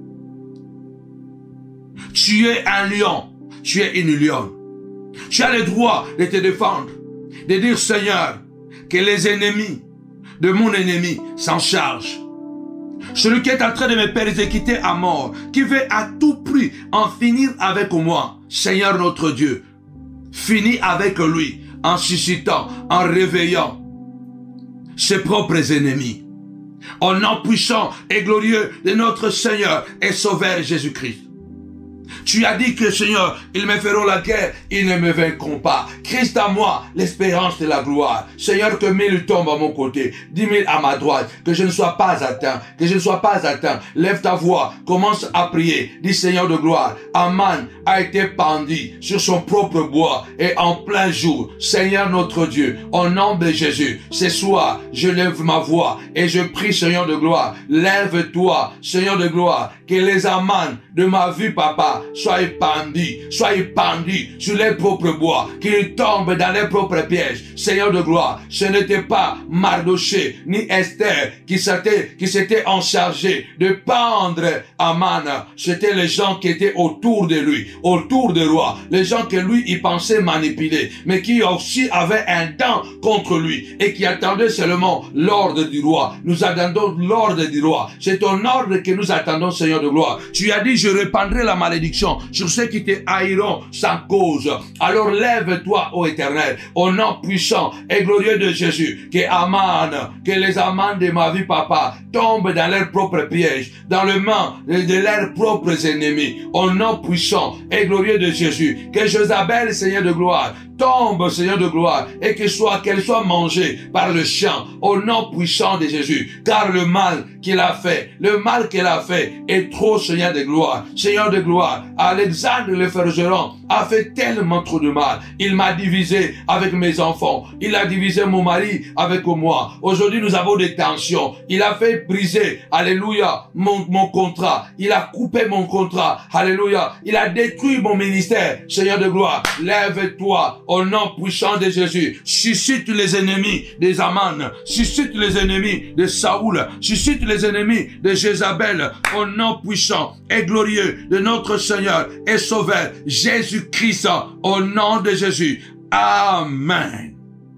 S1: Tu es un lion, tu es une lionne. Tu as le droit de te défendre, de dire Seigneur, que les ennemis de mon ennemi s'en chargent. Celui qui est en train de me persécuter à mort, qui veut à tout prix en finir avec moi, Seigneur notre Dieu, finis avec lui en suscitant, en réveillant ses propres ennemis. Au nom puissant et glorieux de notre Seigneur et Sauveur Jésus-Christ. Tu as dit que Seigneur, ils me feront la guerre, ils ne me vaincront pas. Christ à moi, l'espérance de la gloire. Seigneur, que 1000 tombent à mon côté, 10 000 à ma droite, que je ne sois pas atteint, que je ne sois pas atteint. Lève ta voix, commence à prier. Dis Seigneur de gloire, Aman a été pendu sur son propre bois et en plein jour. Seigneur notre Dieu, au nom de Jésus, ce soir, je lève ma voix et je prie Seigneur de gloire. Lève-toi, Seigneur de gloire, que les Aman de ma vie, papa, soient pendus sur les propres bois, qu'ils tombent dans les propres pièges. Seigneur de gloire, ce n'était pas Mardoché ni Esther qui s'étaient en chargé de pendre Aman. C'était les gens qui étaient autour de lui, autour du roi, les gens que lui il pensait manipuler, mais qui aussi avaient un dent contre lui et qui attendaient seulement l'ordre du roi. Nous attendons l'ordre du roi. C'est ton ordre que nous attendons, Seigneur de gloire. Tu as dit, je répandrai la malédiction sur ceux qui te haïront sans cause. Alors lève-toi, ô Éternel, au nom puissant et glorieux de Jésus, que les amants de ma vie, papa, tombent dans leurs propres pièges, dans le main de leurs propres ennemis, au nom puissant et glorieux de Jésus. Que Jézabel, Seigneur de gloire, tombe, Seigneur de gloire, et qu'elle soit mangée par le chien, au nom puissant de Jésus, car le mal qu'elle a fait est trop, Seigneur de gloire. Seigneur de gloire, Alexandre le forgeron a fait tellement trop de mal. Il m'a divisé avec mes enfants, il a divisé mon mari avec moi. Aujourd'hui, nous avons des tensions. Il a fait briser, alléluia, mon contrat. Il a coupé mon contrat, alléluia. Il a détruit mon ministère. Seigneur de gloire, lève-toi au nom puissant de Jésus. Suscite les ennemis des Aman, suscite les ennemis de Saoul, suscite les ennemis de Jézabel au nom puissant et glorieux de notre Seigneur et Sauveur Jésus-Christ, au nom de Jésus. Amen.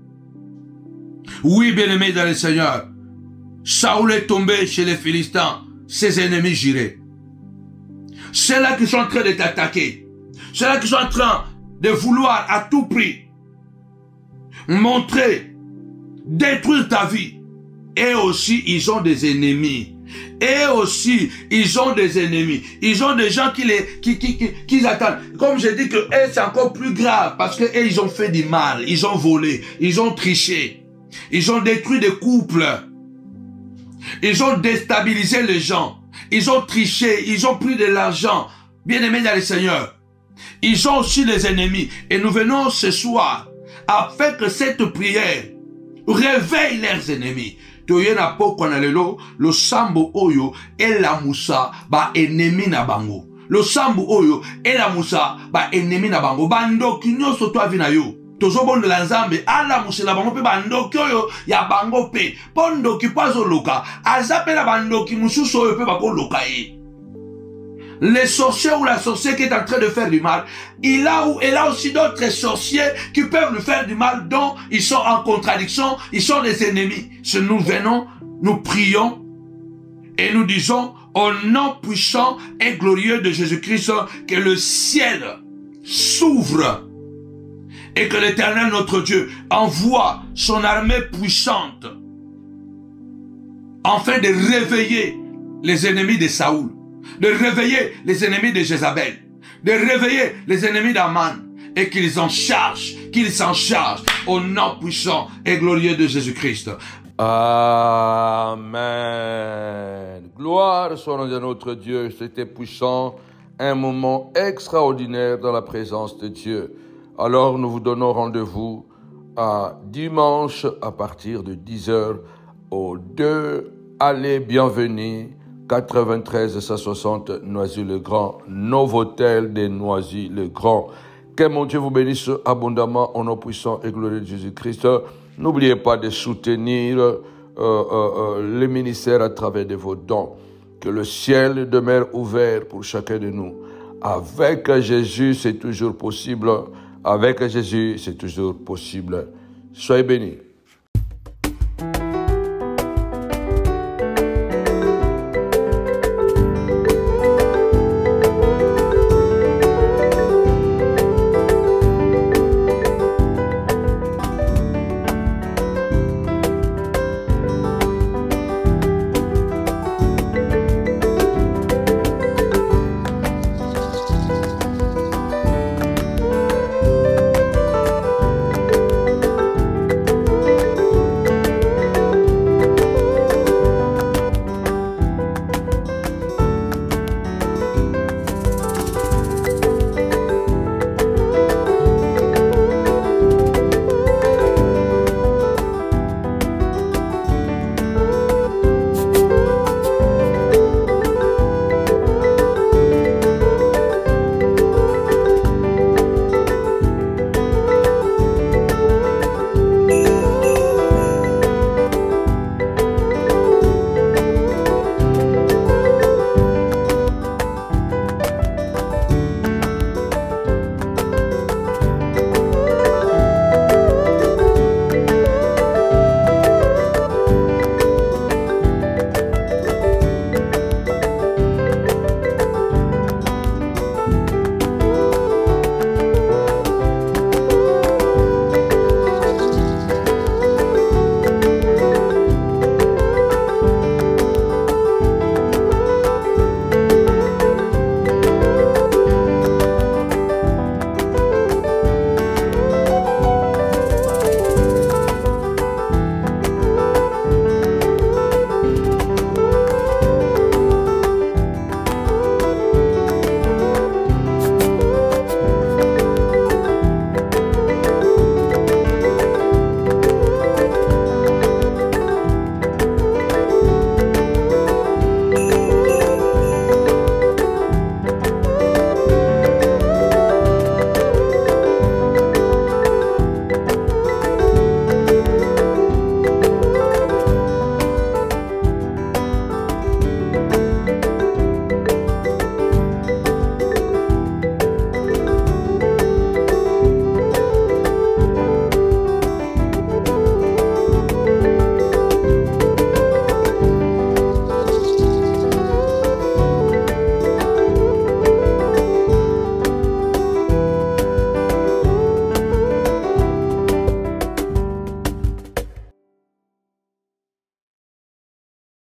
S1: Oui, bien-aimés dans le Seigneur, Saoul est tombé chez les Philistins, ses ennemis juraient. Ceux-là qui sont en train de t'attaquer, ceux-là qui sont en train de vouloir à tout prix montrer, détruire ta vie, et aussi ils ont des ennemis. Et aussi, ils ont des ennemis. Ils ont des gens qui attendent. Comme je dis que eux, c'est encore plus grave parce que eux, ils ont fait du mal. Ils ont volé. Ils ont triché. Ils ont détruit des couples. Ils ont déstabilisé les gens. Ils ont triché. Ils ont pris de l'argent. Bien-aimés dans le Seigneur, ils ont aussi les ennemis. Et nous venons ce soir afin que cette prière réveille leurs ennemis. Toyena poko na lelo, lo sambo oyo, ela musa, ba enemi na bango. Lo sambo oyo, ela musa, ba enemi na bango. Bando kinyo soto avina yo. Tozo bondo la nzambe, ala musa la bango pe bando kyoyo, ya bango pe. Pondo ki pazo loka, azape la bando ki mususo oyo pe bako loka ye. Les sorciers ou la sorcière qui est en train de faire du mal, il a aussi d'autres sorciers qui peuvent lui faire du mal, dont ils sont en contradiction, ils sont des ennemis. Si nous venons, nous prions et nous disons au nom puissant et glorieux de Jésus-Christ que le ciel s'ouvre et que l'Éternel notre Dieu envoie son armée puissante afin de réveiller les ennemis de Saoul, de réveiller les ennemis de Jézabel, de réveiller les ennemis d'Aman, et qu'ils s'en chargent au nom puissant et glorieux de Jésus-Christ.
S2: Amen. Gloire soit à notre Dieu, c'était puissant, un moment extraordinaire dans la présence de Dieu. Alors nous vous donnons rendez-vous à dimanche à partir de 10h au 2 Allez, bienvenue 93 160 Noisy-le-Grand, Novotel des Noisy-le-Grand. Que mon Dieu vous bénisse abondamment au nom puissant et glorieux de Jésus-Christ. N'oubliez pas de soutenir le ministère à travers de vos dons. Que le ciel demeure ouvert pour chacun de nous. Avec Jésus, c'est toujours possible. Avec Jésus, c'est toujours possible. Soyez bénis.